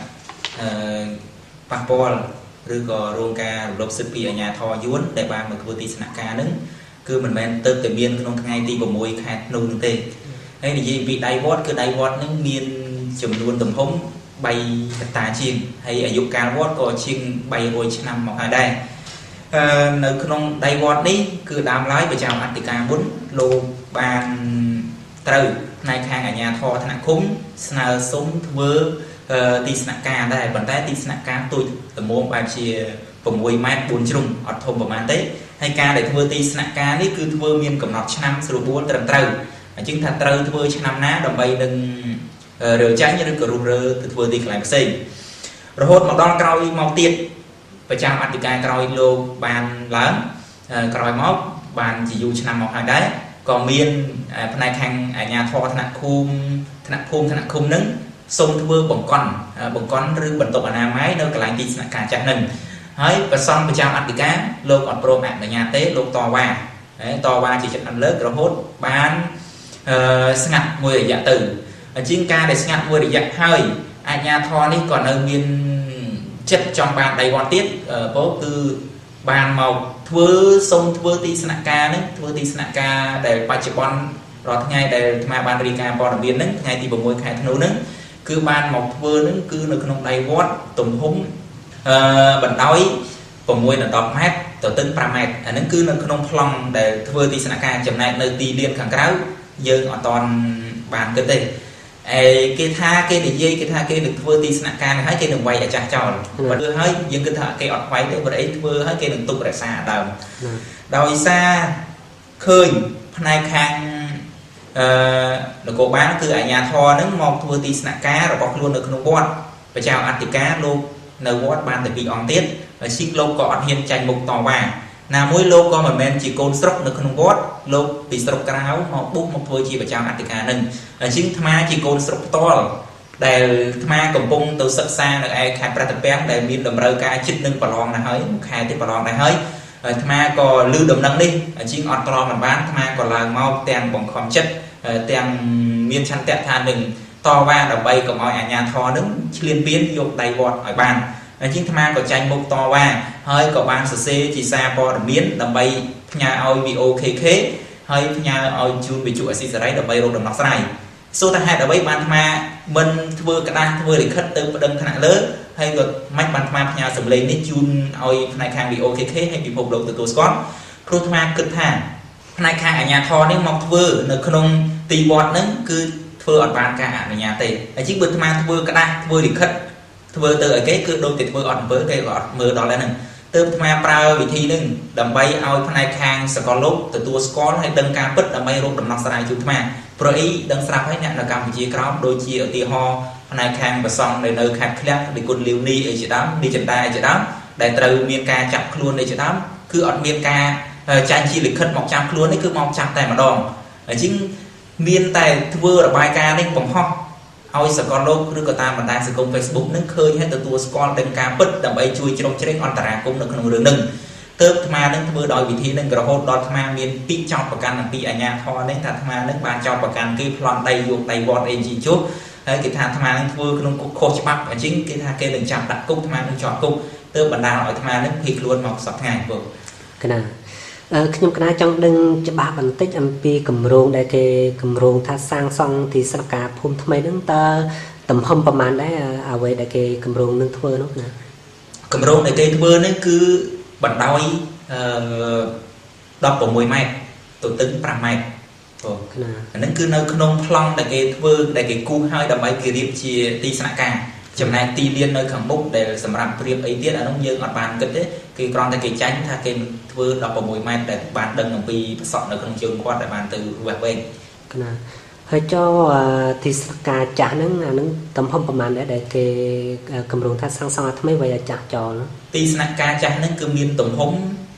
ប៉ះពាល់ឬក៏រងការរំលោភសិទ្ធិពីអាជ្ញាធរយួនដែលបានមកធ្វើទីស្នាក់ការហ្នឹងគឺមិនមែនទៅតែមានក្នុងថ្ងៃទី6ខែធ្នូនោះទេហើយនិយាយពីដីវត្តគឺដីវត្តហ្នឹងមានចំនួនទំហំ3ហិកតាជាងហើយអាយុកាលវត្តក៏ជាង300ឆ្នាំមកហើយដែរនៅក្នុងដីវត្តនេះគឺដើមឡើយប្រជាអធិការមុនលោកបានត្រូវផ្នែកខាងអាជ្ញាធរថ្នាក់ឃុំស្នើសុំធ្វើទីស្នាក់ការដែរប៉ុន្តែទីស្នាក់ការទូចល្មមបែបជា6ម៉ែត្រ4ជ្រុងអត់ធំប្រហែលទេហើយការដែលធ្វើទីស្នាក់ការនេះគឺធ្វើមានកំណត់ឆ្នាំស្រួលបួលត្រឹមត្រូវអញ្ចឹងថាត្រូវធ្វើឆ្នាំណាដើម្បីនឹងរើចាញ់ឬក៏រុះរើទៅធ្វើទីកន្លែងផ្សេងរហូតមកដល់ក្រោយមកទៀតប្រចាំអធិការក្រោយលោកបានឡើងក្រោយមកបានជាយូរឆ្នាំមកហើយដែរក៏មានផ្នែកខាងអាជ្ញាធរថ្នាក់ភូមិថ្នាក់ឃុំហ្នឹងសូមធ្វើបង្កន់ឬបន្ទប់អនាម័យនៅកន្លែងទីស្នាក់ការចាស់ហ្នឹងហើយប្រសងប្រចាំអធិការលោកអត់ព្រមអនុញ្ញាតទេលោកតវ៉ាជាចិត្តអត់លើករហូតបានស្ងាត់មួយរយៈទៅអញ្ចឹងការដែលស្ងាត់មួយរយៈហើយអាជ្ញាធរនេះក៏នៅមានចិត្តចង់បានដីវត្តទៀតពោគឺបានមកសូមធ្វើទីស្នាក់ការហ្នឹងធ្វើទីស្នាក់ការដែលបច្ចុប្បន្នរាល់ថ្ងៃដែលអាត្មាបានរាយការណ៍ព័ត៌មានហ្នឹងថ្ងៃទី6ខែធ្នូហ្នឹងគឺបានមកធ្វើហ្នឹងគឺនៅក្នុងដីវត្តទំហំបណ្ដោយ6ដល់10ម៉ែត្រទៅទិន5ម៉ែត្រអាហ្នឹងគឺនៅក្នុងប្លង់ដែលធ្វើទីស្នាក់ការចំណែកនៅទីលានខាងក្រៅយើងអត់តន់បានគិតទេគេថាគេនិយាយគេថាគេនឹងធ្វើទីស្នាក់ការនេះហើយគេនឹងវាយអាចារ្យចោលបើធ្វើហើយយើងគិតថាគេអត់វាយទេបើអីធ្វើហើយគេនឹងទុករក្សាដើមដោយសារឃើញផ្នែកខាងនគរបាលគឺអាជ្ញាធរនឹងមកធ្វើទីស្នាក់ការរបស់ខ្លួននៅក្នុងវត្តប្រជាអធិការលោកនៅវត្តបានតែ2អង្គទៀតហើយស៊ីលោកក៏អត់ហ៊ានចាញ់មុខតវ៉ាណាមួយលោកក៏មិនមែនជាកូនស្រុកនៅក្នុងវត្តលោកពីស្រុកក្រៅមកបុកមកធ្វើជាប្រជាអធិការនឹងអញ្ចឹងអាត្មាជាកូនស្រុកផ្ទាល់ដែលអាត្មាកំពុងទៅសិក្សានៅឯខេត្តប្រតិពាំងដែលមានតម្រូវការជិតនឹងប្រឡងដែរហើយខែទៀតប្រឡងដែរហើយអាត្មាក៏ឮដំណឹងនេះអញ្ចឹងអត់ត្រង់មិនបានអាត្មាក៏ឡើងមកទាំងបង្ខំចិត្តទាំងមានឆន្ទៈថានឹងតវ៉ាដើម្បីកុំឲ្យអាជ្ញាធរនឹងឈ្លានពានយកដៃវត្តឲ្យបានអញ្ចឹងអាត្មាក៏ចាញ់មុខតវ៉ាហើយក៏បានសរសេរជាសារព័ត៌មានដើម្បីផ្ញើឲ្យ VOKK ហើយផ្ញើឲ្យជូនវិទ្យុអស៊ីសេរីដើម្បីរកដំណោះស្រាយសួរថាហេតុអ្វីបានអាត្មាមិនធ្វើក្តារធ្វើលិខិតទៅប្តឹងថ្នាក់លើហើយក៏មិនបានអាត្មាផ្ញើសម្លេងនេះជូនឲ្យផ្នែកខាង VOKK ហើយពិភពលោកទទួលស្គាល់ព្រោះអាត្មាគិតថាផ្នែកខាងអាជ្ញាធរនេះមកធ្វើនៅក្នុងទីវត្តហ្នឹងគឺធ្វើអត់បានការអនុញ្ញាតទេហើយជាបើអាត្មាធ្វើក្តារធ្វើលិខិតធ្វើទៅឲ្យគេគឺដូចតែធ្វើអត់អំពើគេក៏អត់មើលដល់ដែរហ្នឹងទើបអាត្មាប្រើវិធីហ្នឹងដើម្បីឲ្យផ្នែកខាងសកលលោកទទួលស្គាល់ហើយដឹងការពិតដើម្បីរកដំណោះស្រាយជូនអាត្មាព្រោះអីដឹងស្រាប់ហើយអ្នកនៅកម្ពុជាក្រោមដូចជាឧទាហរណ៍ផ្នែកខាងប្រសង់នៅខេត្តឃ្លាំងដូចគុណលាវនីអីជាដើមនេះចិន្តាអីជាដើមដែលត្រូវមានការចាប់ខ្លួនអីជាដើមគឺអត់មានការចាញ់ជាលិខិតមកចាប់ខ្លួននេះគឺមកចាប់តែម្ដងអញ្ចឹងមានតែធ្វើរបាយការណ៍នេះបង្ហោះឲ្យសកលលោកឬក៏តាមបណ្ដាញសង្គម Facebook នឹងឃើញហើយទទួលស្គាល់ដឹងការពិតដើម្បីជួយជ្រោមជ្រែងអន្តរាគមន៍នៅក្នុងរឿងនេះអទើបអាត្មានឹងធ្វើដោយវិធីនឹងរហូតដល់អាត្មាមានពីចោតប្រកាន់អំពីអាជ្ញាធរនេះថាអាត្មានឹងបានចោតប្រកាន់គេប្លន់ដីយកដីវត្តអីជីជុះហើយគេថាអាត្មានឹងធ្វើក្នុងគុកខុសច្បាប់អញ្ចឹងគេថាគេនឹងចាប់ដាក់គុកអាត្មានឹងជាប់គុកទើបបណ្ដាលឲ្យអាត្មានឹងភៀសខ្លួនមកសប្តាហ៍ថ្ងៃកណាខ្ញុំកណាចង់ដឹងច្បាស់បន្តិចអំពីគម្រោងដែលគេគម្រោងថាសាងសង់ទីស្នាក់ការភូមិថ្មីហ្នឹងតើទំហំប្រមាណដែរអ្វីដែលគេគម្រោងនឹងធ្វើនោះណាគម្រោងដែលគេធ្វើនេះគឺបណ្ដោយ16ម៉ែត្រទទឹង5ម៉ែត្រអានឹងគឺនៅក្នុងប្លង់ដែលគេធ្វើដែលគេគូសឲ្យដើម្បីគេរៀបជាទីស្នាក់ការចំណែកទីលាននៅខាងមុខដែលសម្រាប់ព្រៀបអីទៀតអានោះយើងអត់បានគិតទេគេគ្រាន់តែគេចាញ់ថាគេធ្វើ16ម៉ែត្រដែលបានដឹងអំពីប្រសក់នៅក្នុងជើងគាត់ដែលបានទៅវះវែងណាហើយចុះទីស្នាក់ការចាស់ហ្នឹងអានឹងទំហំប្រមាណដែរដែលគេគម្រោងថាសាងសង់ថ្មីវាចាស់ចោលទីស្នាក់ការចាស់ហ្នឹងគឺមានទំហំ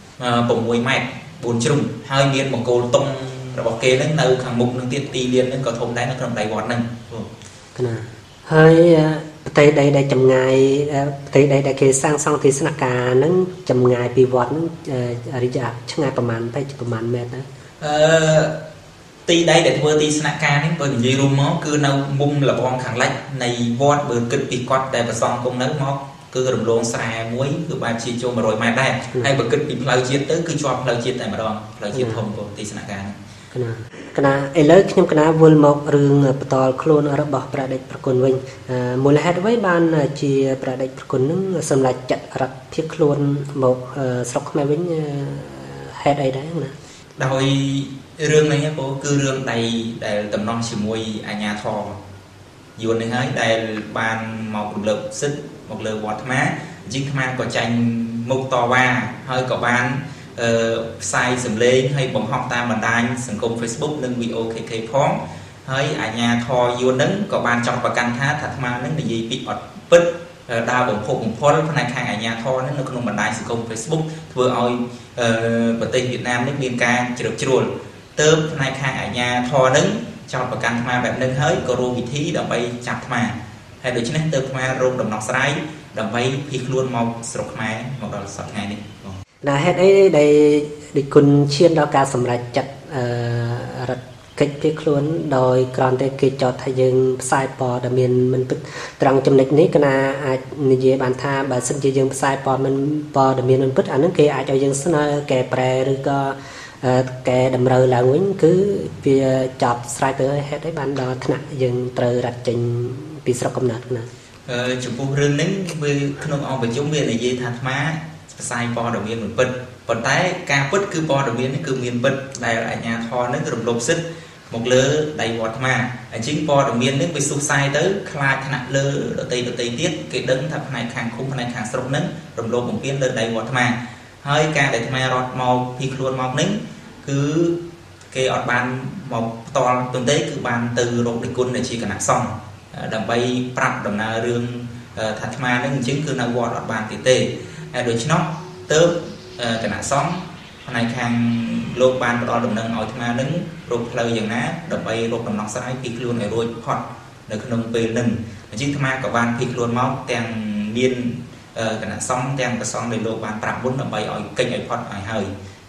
6ម៉ែត្រ4ជ្រុងហើយមានបង្គោលតុងរបស់គេហ្នឹងនៅខាងមុខនឹងទៀតទីលានហ្នឹងក៏ធំដែរនៅក្នុងដៃវត្តហ្នឹងណាហើយផ្ទៃដីដែលចម្ងាយផ្ទៃដីដែលគេសាងសង់ទីស្នាក់ការហ្នឹងចម្ងាយពីវត្តហ្នឹងរីកឆ្ងាយប្រមាណម៉ែត្រទីដីដែលធ្វើទីស្នាក់ការនេះបើនិយាយរួមមកគឺនៅមុំលបងខាងលិចនៃវត្តបើគិតពីគាត់ដែលប្រសង់គង់នៅមកគឺរំលងស្រែមួយគឺបែបជាចូល100ម៉ែត្រដែរហើយបើគិតពីផ្លូវជាតិទៅគឺជាប់ផ្លូវជាតិតែម្ដងផ្លូវជាតិធំទីស្នាក់ការនេះកណាឥឡូវខ្ញុំកណាវិលមករឿងបន្តខ្លួនរបស់ប្រដេចប្រគុណវិញមូលហេតុអ្វីបានជាប្រដេចប្រគុណនឹងសម្រេចចាត់រដ្ឋភៀសខ្លួនមកស្រុកខ្មែរវិញហេតុអីដែរណាដោយរឿងនេះបងគឺរឿងដៃដែលតំណជាមួយអាជ្ញាធរយួននេះហើយដែលបានមករំលើកសិទ្ធិមកលើវត្តអាត្មាជីអាត្មាក៏ចាញ់មុខតវ៉ាហើយក៏បានផ្សាយសម្លេងហើយបង្ហោះតាមបណ្ដាញសង្គម Facebook និង VOKK ផងហើយអាជ្ញាធរយួននឹងក៏បានចោទប្រកាន់ថាអាត្មានឹងនិយាយពីអត់ពិតដើរបំផុសបំផុលផ្នែកខាងអាជ្ញាធរនឹងនៅក្នុងបណ្ដាញសង្គម Facebook ធ្វើឲ្យប្រទេសវៀតណាមនេះមានការជ្រើសជ្រួលទើបផ្នែកខាងអាជ្ញាធរនឹងចោទប្រកាន់អាត្មាបែបនឹងហើយក៏រកវិធីដើម្បីចាប់អាត្មាហើយដូច្នេះទើបអាត្មារកដំណោះស្រាយដើម្បីភៀសខ្លួនមកស្រុកខ្មែរមកដល់សប្តាហ៍ថ្ងៃនេះណាហេតុអីដែលដឹកគុណឈានដល់ការសម្រេចចាត់រដ្ឋកិច្ចភៀសខ្លួនដោយគ្រាន់តែគេចោទថាយើងផ្សាយព័ត៌មានមិនពិតត្រង់ចំណុចនេះគណៈអាចនិយាយបានថាបើសិនជាយើងផ្សាយព័ត៌មានមិនពិតអានឹងគេអាចឲ្យយើងស្នើកែប្រែឬក៏កែតម្រូវឡើងវិញគឺវាចាប់ស្រេចទៅហេតុអីបានដល់ថ្នាក់យើងត្រូវរត់ចេញពីស្រុកកំណើតណាចំពោះរឿងនេះវាក្នុងអង្គប្រជុំវានិយាយថាអាត្មាផ្សាយព័ត៌មានមិនពិតប៉ុន្តែការពិតគឺព័ត៌មាននេះគឺមានពិតដែលអាជ្ញាធរនឹងរំលោភសិទ្ធិមកលើដៃវត្តអាត្មាអញ្ចឹងព័ត៌មាននេះវាសុសសាយទៅខ្លាចថ្នាក់លើដតីទៀតគេដឹងថាផ្នែកខាងឃុំផ្នែកខាងស្រុកនឹងរំលោភបំពានលើដៃវត្តអាត្មាហើយការដែលអាត្មារត់មកភៀសខ្លួនមកនេះគឺគេអត់បានមកផ្ទាល់ទន្ទេគឺបានទៅរកដឹកគុណដែលជាគណៈសង្ឃដើម្បីប្រាប់ដំណើររឿងថាអាត្មានឹងអញ្ចឹងគឺនៅវត្តអត់បានទេហើយដូច្នោះទើបគណៈសង្ឃផ្នែកខាងលោកបានផ្ដល់ដំណឹងឲ្យអាត្មានឹងរកផ្លូវយ៉ាងណាដើម្បីរកដំណោះស្រាយពីខ្លួនឲ្យរួចផុតនៅក្នុងពេលនឹងអញ្ចឹងអាត្មាក៏បានភៀសខ្លួនមកទាំងមានគណៈសង្ឃទាំងប្រសង់ដែលលោកបានប្រាប់មុនដើម្បីឲ្យកិច្ចឲ្យផុតឲ្យហើយ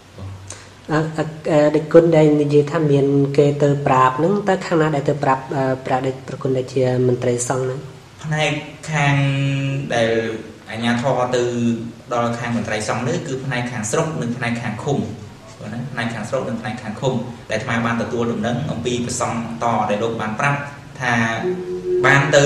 ដឹកគុណដែលនិយាយថាមានគេទៅប្រាប់ហ្នឹងតើខាងណាដែលទៅប្រាប់ប្រាដេចប្រគុណដែលជាមន្ត្រីសង្ឃហ្នឹងផ្នែកខាងដែលអាជ្ញាធរទៅដល់ខាងមន្ត្រីសង្ឃនេះគឺផ្នែកខាងស្រុកនិងផ្នែកខាងឃុំបាទណាផ្នែកខាងស្រុកនិងផ្នែកខាងឃុំដែលអាត្មាបានទទួលដំណឹងអំពីប្រសង់តដែលលោកបានប្រាប់ថាបានទៅ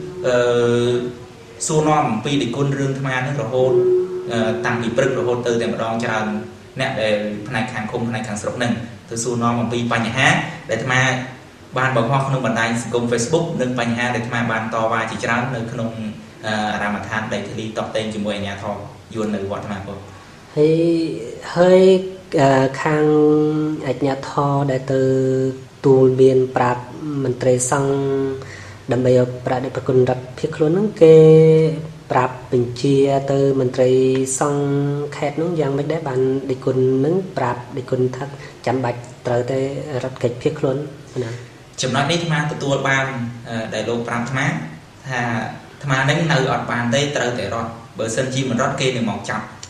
សួរនាំអំពីដឹកគុណរឿងអាត្មានេះរហូតតាំងពីព្រឹករហូតទៅតែម្ដងច្រើនអ្នកដែលផ្នែកខាងឃុំផ្នែកខាងស្រុកនឹងទៅសួរនាំអំពីបញ្ហាដែលអាត្មាបានបង្ហោះក្នុងបណ្ដាញសង្គម Facebook និងបញ្ហាដែលអាត្មាបានតវ៉ាជាច្រើននៅក្នុងអារាមដ្ឋានដីធ្លីតបតែងជាមួយអាជ្ញាធរយួននៅវត្តអាត្មាបងហើយខាងអាជ្ញាធរដែលទៅទូលមានប្រាប់មន្ត្រីសង្ឃដើម្បីឲ្យប្រាដេចប្រគុណរដ្ឋភៀសខ្លួនហ្នឹងគេប្រាប់បញ្ជាទៅមន្ត្រីសង្ឃខេត្តនោះយ៉ាងម៉េចដែរបានដឹកគុណនឹងប្រាប់ដឹកគុណថាចាំបាច់ត្រូវតែរដ្ឋកិច្ចភៀសខ្លួនណាចំណុចនេះអាត្មាទទួលបានដែលលោកប្រាប់អាត្មាថាអាត្មានឹងនៅអត់បានទេត្រូវតែរត់បើសិនជាមិនរត់គេនឹងមកចាប់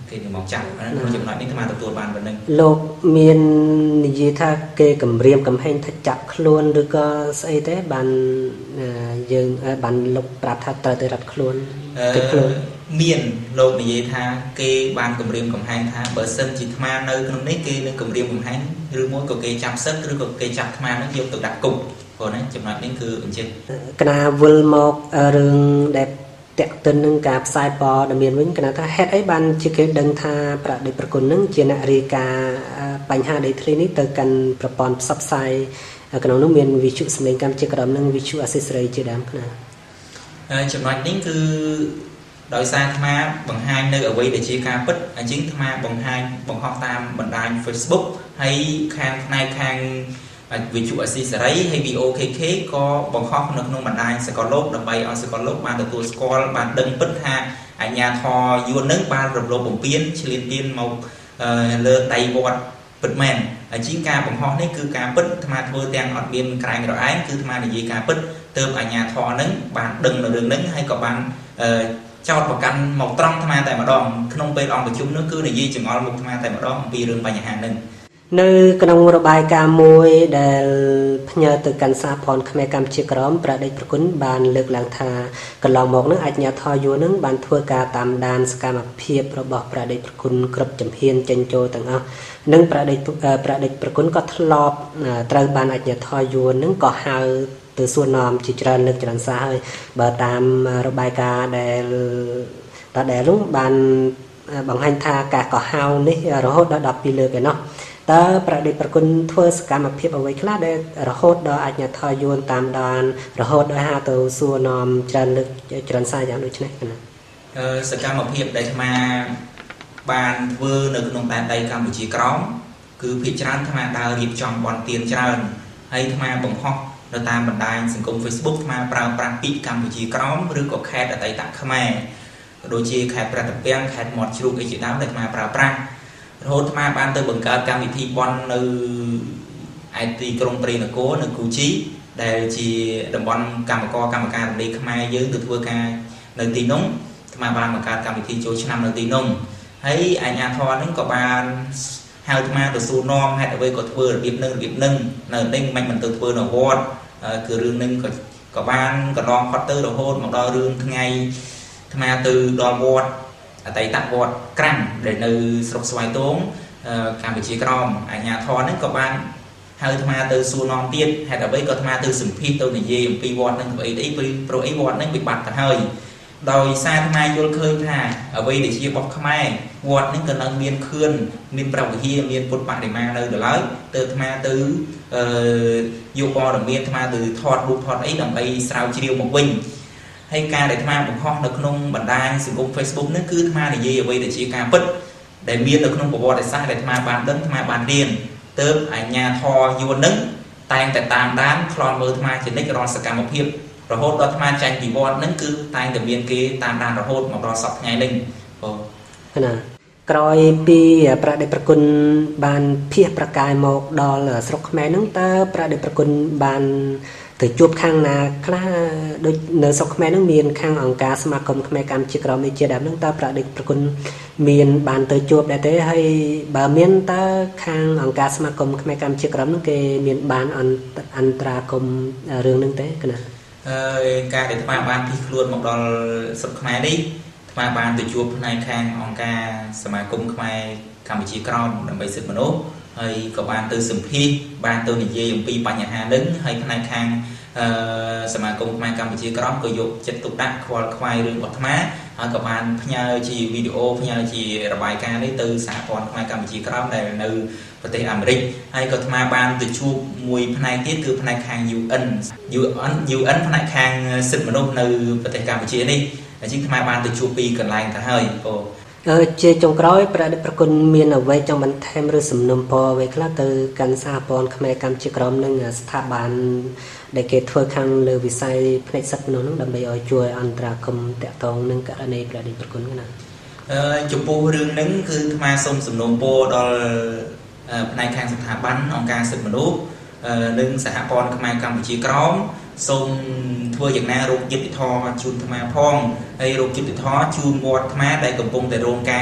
គេនឹងមកចាប់ក្នុងចំណុចនេះអាត្មាទទួលបានប៉ុណ្ណឹងលោកមាននិយាយថាគេគម្រាមកំហែងថាចាប់ខ្លួនឬក៏ស្អីទេបានយើងបានលោកប្រាប់ថាត្រូវទៅរត់ខ្លួនទៅខ្លួនមានលោកនិយាយថាគេបានគម្រាមកំហែងថាបើសិនជាអាត្មានៅក្នុងនេះគេនឹងគម្រាមកំហែងឬមួយក៏គេចាប់សឹកឬក៏គេចាប់អាត្មានឹងយកទៅដាក់គុកព្រោះណាចំណុចនេះគឺអញ្ចឹងកណាវិលមករឿងដែលតាក់ទិននឹងការផ្សាយព័ត៌មានវិញគណៈថាហេតុអីបានជាគេដឹងថាប្រតិប្រគុណនឹងជាអ្នករាយការណ៍បញ្ហាដីធ្លីនេះទៅកាន់ប្រព័ន្ធផ្សព្វផ្សាយក្នុងនោះមានវិទ្យុសម្លេងកម្ពុជាក្រមនិងវិទ្យុអសិសរីជាដើមគណៈចំណុចនេះគឺដោយសារអាត្មាបង្ហាញនៅអ្វីដែលជាការពិតអញ្ចឹងអាត្មាបង្ហោះតាមបណ្ដាញ Facebook ហើយខាងផ្នែកខាងវិទ្យុអស៊ីសេរីហើយ VOKK ក៏បង្ហោះនៅក្នុងបណ្ដាញសកលលោកដើម្បីឲ្យសកលលោកបានទទួលស្គាល់បានដឹងពិតថាអាជ្ញាធរយួននឹងបានរំលោភបំពានឈ្លានពានមកលើដៃវត្តពិតមែនអញ្ចឹងការបង្ហោះនេះគឺការពិតអាត្មាធ្វើទាំងអត់មានក្រែងរអែងគឺអាត្មានិយាយការពិតទើបអាជ្ញាធរនឹងបានដឹងនៅរឿងនេះហើយក៏បានចោតប្រកាន់មកត្រង់អាត្មាតែម្ដងក្នុងពេលអង្គប្រជុំនោះគឺនិយាយចង្អុលមុខអាត្មាតែម្ដងអំពីរឿងបញ្ហានេះនៅក្នុងរបាយការណ៍មួយដែលផ្ញើទៅកាន់សហព័ន្ធខ្មែរកម្ពុជាក្រមប្រដេចប្រគុណបានលើកឡើងថាកន្លងមកនឹងអាជ្ញាធរយួននឹងបានធ្វើការតាមដានសកម្មភាពរបស់ប្រដេចប្រគុណគ្រប់ជំហានចេញចូលទាំងអស់និងប្រដេចប្រគុណក៏ធ្លាប់ត្រូវបានអាជ្ញាធរយួននឹងក៏ហៅទៅសួរនាំជាច្រើនលើកច្រើនសារហើយបើតាមរបាយការណ៍ដែលនោះបានបង្ហាញថាការកោះហៅនេះរហូតដល់12លើកឯណោះតើប្រដេចប្រគុណធ្វើសកម្មភាពអ្វីខ្លះដែលរហូតដល់អាជ្ញាធរយួនតាមដានរហូតដល់ហៅទៅសួរនាំច្រើនលើកច្រើនសារយ៉ាងដូចនេះណាសកម្មភាពដែលអាត្មាបានធ្វើនៅក្នុងដែនដីកម្ពុជាក្រោមគឺភាគច្រើនអាត្មាដើររៀបចំបន់ទានច្រើនហើយអាត្មាបង្ហោះនៅតាមបណ្ដាញសង្គម Facebook អាត្មាប្រើប្រាស់ពាក្យកម្ពុជាក្រោមឬក៏ខេត្តអតីតខ្មែរដូចជាខេត្តប្រតាពាំងខេត្តមាត់ជ្រូកអីជាដើមដែលអាត្មាប្រើប្រាស់រហូតអាត្មាបានទៅបង្កើតកម្មវិធីបន់នៅឯទីក្រុងព្រៃនគរនៅគូជីដែលជាតំបន់កម្មការរំលែកខ្មែរយើងទៅធ្វើការនៅទីនោះអាត្មាបានបង្កើតកម្មវិធីចូលឆ្នាំនៅទីនោះហើយអាជ្ញាធរនឹងក៏បានហៅអាត្មាទៅសួរនាំហេតុអ្វីក៏ធ្វើរបៀបនឹងនៅនេះមិនទៅធ្វើនៅវត្តគឺរឿងនឹងក៏បានកន្លងផុតទៅរហូតមកដល់រឿងថ្ងៃអាត្មាទៅដល់វត្តអតីតវត្តក្រាំងដែលនៅស្រុកស្វាយតងកម្ពុជាក្រមអាជ្ញាធរនឹងក៏បានហៅអាត្មាទៅសួរនាំទៀតហេតុអ្វីក៏អាត្មាទៅសម្ភាសទៅនិយាយអំពីវត្តនឹងធ្វើអីព្រោះអីវត្តនឹងវាបាត់ទៅហើយដោយសារអាត្មាយល់ឃើញថាអ្វីដែលជារបស់ខ្មែរវត្តនឹងក៏នឹងមានខឿនមានប្រវត្តិមានពុទ្ធបដិមានៅដល់ហើយទៅអាត្មាទៅយកព័ត៌មានអាត្មាទៅថតរូបថតអីដើម្បីស្រាវជ្រាវមកវិញហើយការដែលអាត្មាបង្ហោះនៅក្នុងបណ្ដាញសង្គម Facebook នេះគឺអាត្មានិយាយអ្វីដែលជាការពិតដែលមាននៅក្នុងប្រវត្តិសាស្ត្រដែលអាត្មាបានដឹងអាត្មាបានរៀនទើបអាជ្ញាធរយួននឹងតែងតែតាមដានខ្លន់មើលអាត្មាជានិច្ចរាល់សកម្មភាពរហូតដល់អាត្មាចាញ់ពីវត្តនឹងគឺតែងតែមានគេតាមដានរហូតមកដល់សប្តាហ៍ថ្ងៃនេះបងណាក្រោយពីប្រដេចប្រគុណបានភៀសប្រកាយមកដល់ស្រុកខ្មែរនឹងតើប្រដេចប្រគុណបានទៅជួបខាងណាខ្លះដូចនៅស្រុកខ្មែរនឹងមានខាងអង្គការសមាគមខ្មែរកម្ពុជាក្រមនេះជាដើមនឹងតើប្រដេចប្រគុណមានបានទៅជួបដែរទេហើយបើមានតើខាងអង្គការសមាគមខ្មែរកម្ពុជាក្រមនឹងគេមានបានអន្តរាគមរឿងនឹងទេគណៈការដែលអាត្មាបានភៀសខ្លួនមកដល់ស្រុកខ្មែរនេះអាត្មាបានទៅជួបផ្នែកខាងអង្គការសមាគមខ្មែរកម្ពុជាក្រមដើម្បីសិទ្ធិមនុស្សហើយក៏បានទៅសម្ភាសបានទៅនិយាយអំពីបញ្ហានឹងហើយផ្នែកខាងសមាគមខ្មែរកម្ពុជាក្រមក៏យកចិត្តទុកដាក់ខ្វល់ខ្វាយរឿងរបស់អាត្មាហើយក៏បានផ្ញើជាវីដេអូផ្ញើជារបាយការណ៍នេះទៅសហព័ន្ធខ្មែរកម្ពុជាក្រមដែលនៅប្រទេសអាមេរិកហើយក៏អាត្មាបានទៅជួបមួយផ្នែកទៀតគឺផ្នែកខាង UN ផ្នែកខាងសិទ្ធិមនុស្សនៅប្រទេសកម្ពុជានេះអញ្ចឹងអាត្មាបានទៅជួបពីកន្លែងទៅហើយជាចុងក្រោយប្រដេចប្រគុណមានអ្វីចង់បន្ថែមឬសំណុំពរអ្វីខ្លះទៅកាន់សហព័ន្ធខ្មែរកម្ពុជាក្រមនិងស្ថាប័នដែលគេធ្វើខាងលើវិស័យផ្នែកសិទ្ធិមនុស្សនឹងដើម្បីឲ្យជួយអន្តរាគមន៍តាក់ទងនឹងករណីប្រដេចប្រគុណណាចំពោះរឿងហ្នឹងគឺអាត្មាសូមសំណូមពរដល់ផ្នែកខាងស្ថាប័នអង្គការសិទ្ធិមនុស្សនិងសហព័ន្ធខ្មែរកម្ពុជាក្រមសូមធ្វើយ៉ាងណារោគយុត្តិធម៌ជូនអាត្មាផងហើយរោគយុត្តិធម៌ជូនវត្តអាត្មាដែលកំពុងតែរងការ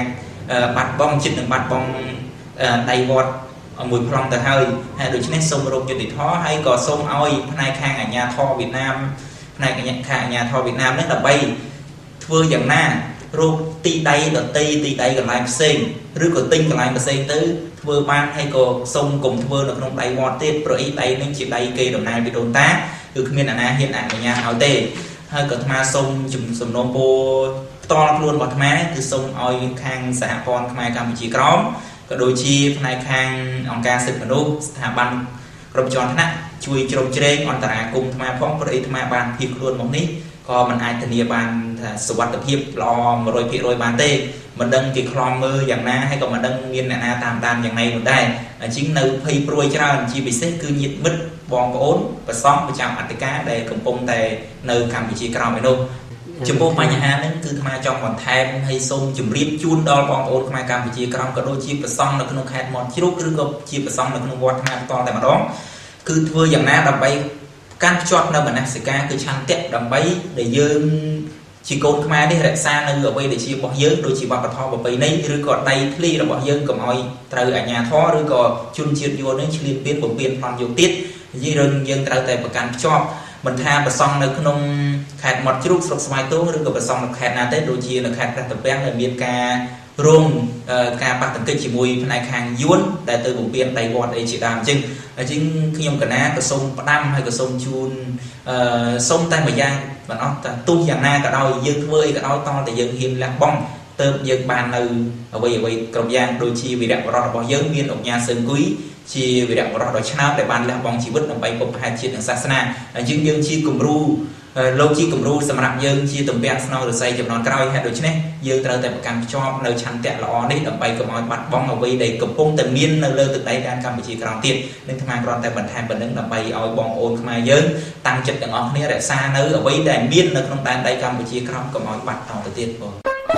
បាត់បង់ចិត្តនឹងបាត់បង់ដៃវត្តមួយប្លង់ទៅហើយហើយដូច្នេះសូមរកយុត្តិធម៌ហើយក៏សូមឲ្យផ្នែកខាងអាជ្ញាធរវៀតណាមផ្នែកខាងអាជ្ញាធរវៀតណាមនឹងដើម្បីធ្វើយ៉ាងណារកទីដៃដតីទីដៃកន្លែងផ្សេងឬក៏ទិញកន្លែងផ្សេងទៅធ្វើបានហើយក៏សូមកុំធ្វើនៅក្នុងដៃវត្តទៀតព្រោះអីដៃនឹងជាដៃគេដំណើរពីដូនតាគឺគ្មានអាណាហ៊ានអនុញ្ញាតឲ្យទេហើយក៏អាត្មាសូមសំណូមពរផ្ទាល់ខ្លួនរបស់អាត្មាគឺសូមឲ្យខាងសហព័ន្ធខ្មែរកម្ពុជាក្រោមក៏ដូចជាផ្នែកខាងអង្គការសិទ្ធិមនុស្សស្ថាប័នគ្រប់ជាន់ថ្នាក់ជួយជ្រោមជ្រែងអន្តរាគមន៍អាត្មាផងព្រោះអីអាត្មាបានភៀសខ្លួនមកនេះក៏មិនអាចធានាបានថាសុវត្ថិភាពល្អ 100% បានទេមិនដឹងគេខ្លំមើលយ៉ាងណាហើយក៏មិនដឹងមានអ្នកណាតាមដានយ៉ាងណានោះដែរអញ្ចឹងនៅភ័យព្រួយច្រើនជាពិសេសគឺញាតិមិត្តបងប្អូនប្រសង់ប្រចាំអធិការដែលកំពុងតែនៅកម្ពុជាក្រោមឯនោះចំពោះបញ្ហាហ្នឹងគឺអាត្មាចង់បន្ថែមហើយសូមជម្រាបជូនដល់បងប្អូនខ្មែរកម្ពុជាក្រោមក៏ដូចជាប្រសង់នៅក្នុងខេត្តមាត់ជ្រូកឬក៏ជាប្រសង់នៅក្នុងវត្តអាត្មាផ្ទាល់តែម្ដងគឺធ្វើយ៉ាងណាដើម្បីការភ្ជាប់នៅមនសិការគឺឆន្ទៈដើម្បីដែលយើងជាកូនខ្មែរនេះរក្សានៅអ្វីដែលជារបស់យើងដូចជាវប្បធម៌ប្រពៃណីឬក៏ដៃធ្លីរបស់យើងកុំឲ្យត្រូវអាជ្ញាធរឬក៏ជនជាតិយួននេះឈ្លានពានបំពេញប្លន់យកទៀតនិយាយរឿងយើងត្រូវតែប្រកាន់ភ្ជាប់មិនថាប្រសង់នៅក្នុងខេត្តមាត់ជ្រូកស្រុកស្វាយទងឬក៏ប្រសង់នៅខេត្តណាទេដូចជានៅខេត្តព្រះតាពាំងដែលមានការរងការបាក់ទង្គិចជាមួយផ្នែកខាងយួនដែលទៅបំពេញដៃវត្តអីជាដើមអញ្ចឹងខ្ញុំកណាក៏សូមផ្ដាំហើយក៏សូមជូនសូមតែម្យ៉ាងមិនអត់តែទោះយ៉ាងណាក៏ដោយយើងធ្វើអីក៏ដោយតតែយើងហ៊ានលះបង់ទៅយើងបាននៅអ្វីគ្រប់យ៉ាងដូចជាវីរៈបរិសុទ្ធរបស់យើងមានអង្គញាសឹងគុយជាវីរៈបរិសុទ្ធដ៏ឆ្នើមដែលបានលះបង់ជីវិតដើម្បីបុព្វហេតុជាតិនិងសាសនាអញ្ចឹងយើងជាគំរូលោកជាគំរូសម្រាប់យើងជាទំពាំងស្នងរស័យចំនួនក្រោយហេតុដូច្នេះយើងត្រូវតែប្រកាន់ភ្ជាប់នៅឆន្ទៈល្អនេះដើម្បីកុំឲ្យបាត់បង់អ្វីដែលកំពុងតែមាននៅលើទឹកដីដែនកម្ពុជាក្រោមទៀតនឹងអាត្មាគ្រាន់តែបន្ថែមប៉ុណ្្នឹងដើម្បីឲ្យបងប្អូនខ្មែរយើងតាំងចិត្តទាំងអស់គ្នារក្សានៅអ្វីដែលមាននៅក្នុងដែនដីកម្ពុជាក្រោមកុំឲ្យបាត់តទៅទៀតបង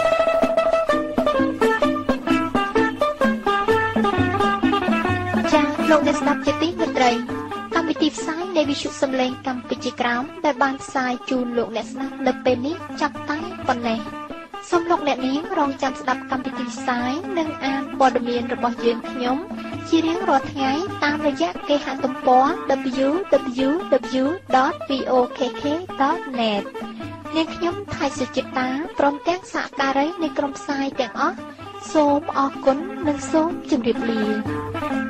ចា៎លោកអ្នកស្ដាប់ជាទីមេត្រីកម្មវិធីផ្សាយនៃវិទ្យុសំឡេងកម្ពុជាក្រោមដែលបានផ្សាយជូនលោកអ្នកស្ដាប់នៅពេលនេះចាប់តែប៉ុណ្ណេះសូមលោកអ្នកនាងរងចាំស្ដាប់កម្មវិធីផ្សាយនិងអានព័ត៌មានរបស់យើងខ្ញុំជារៀងរាល់ថ្ងៃតាមរយៈគេហទំព័រ www.vokk.net នាងខ្ញុំថៃសុចិត្តាព្រមទាំងសហការីនៃក្រុមផ្សាយទាំងអស់សូមអរគុណនិងសូមជម្រាបលា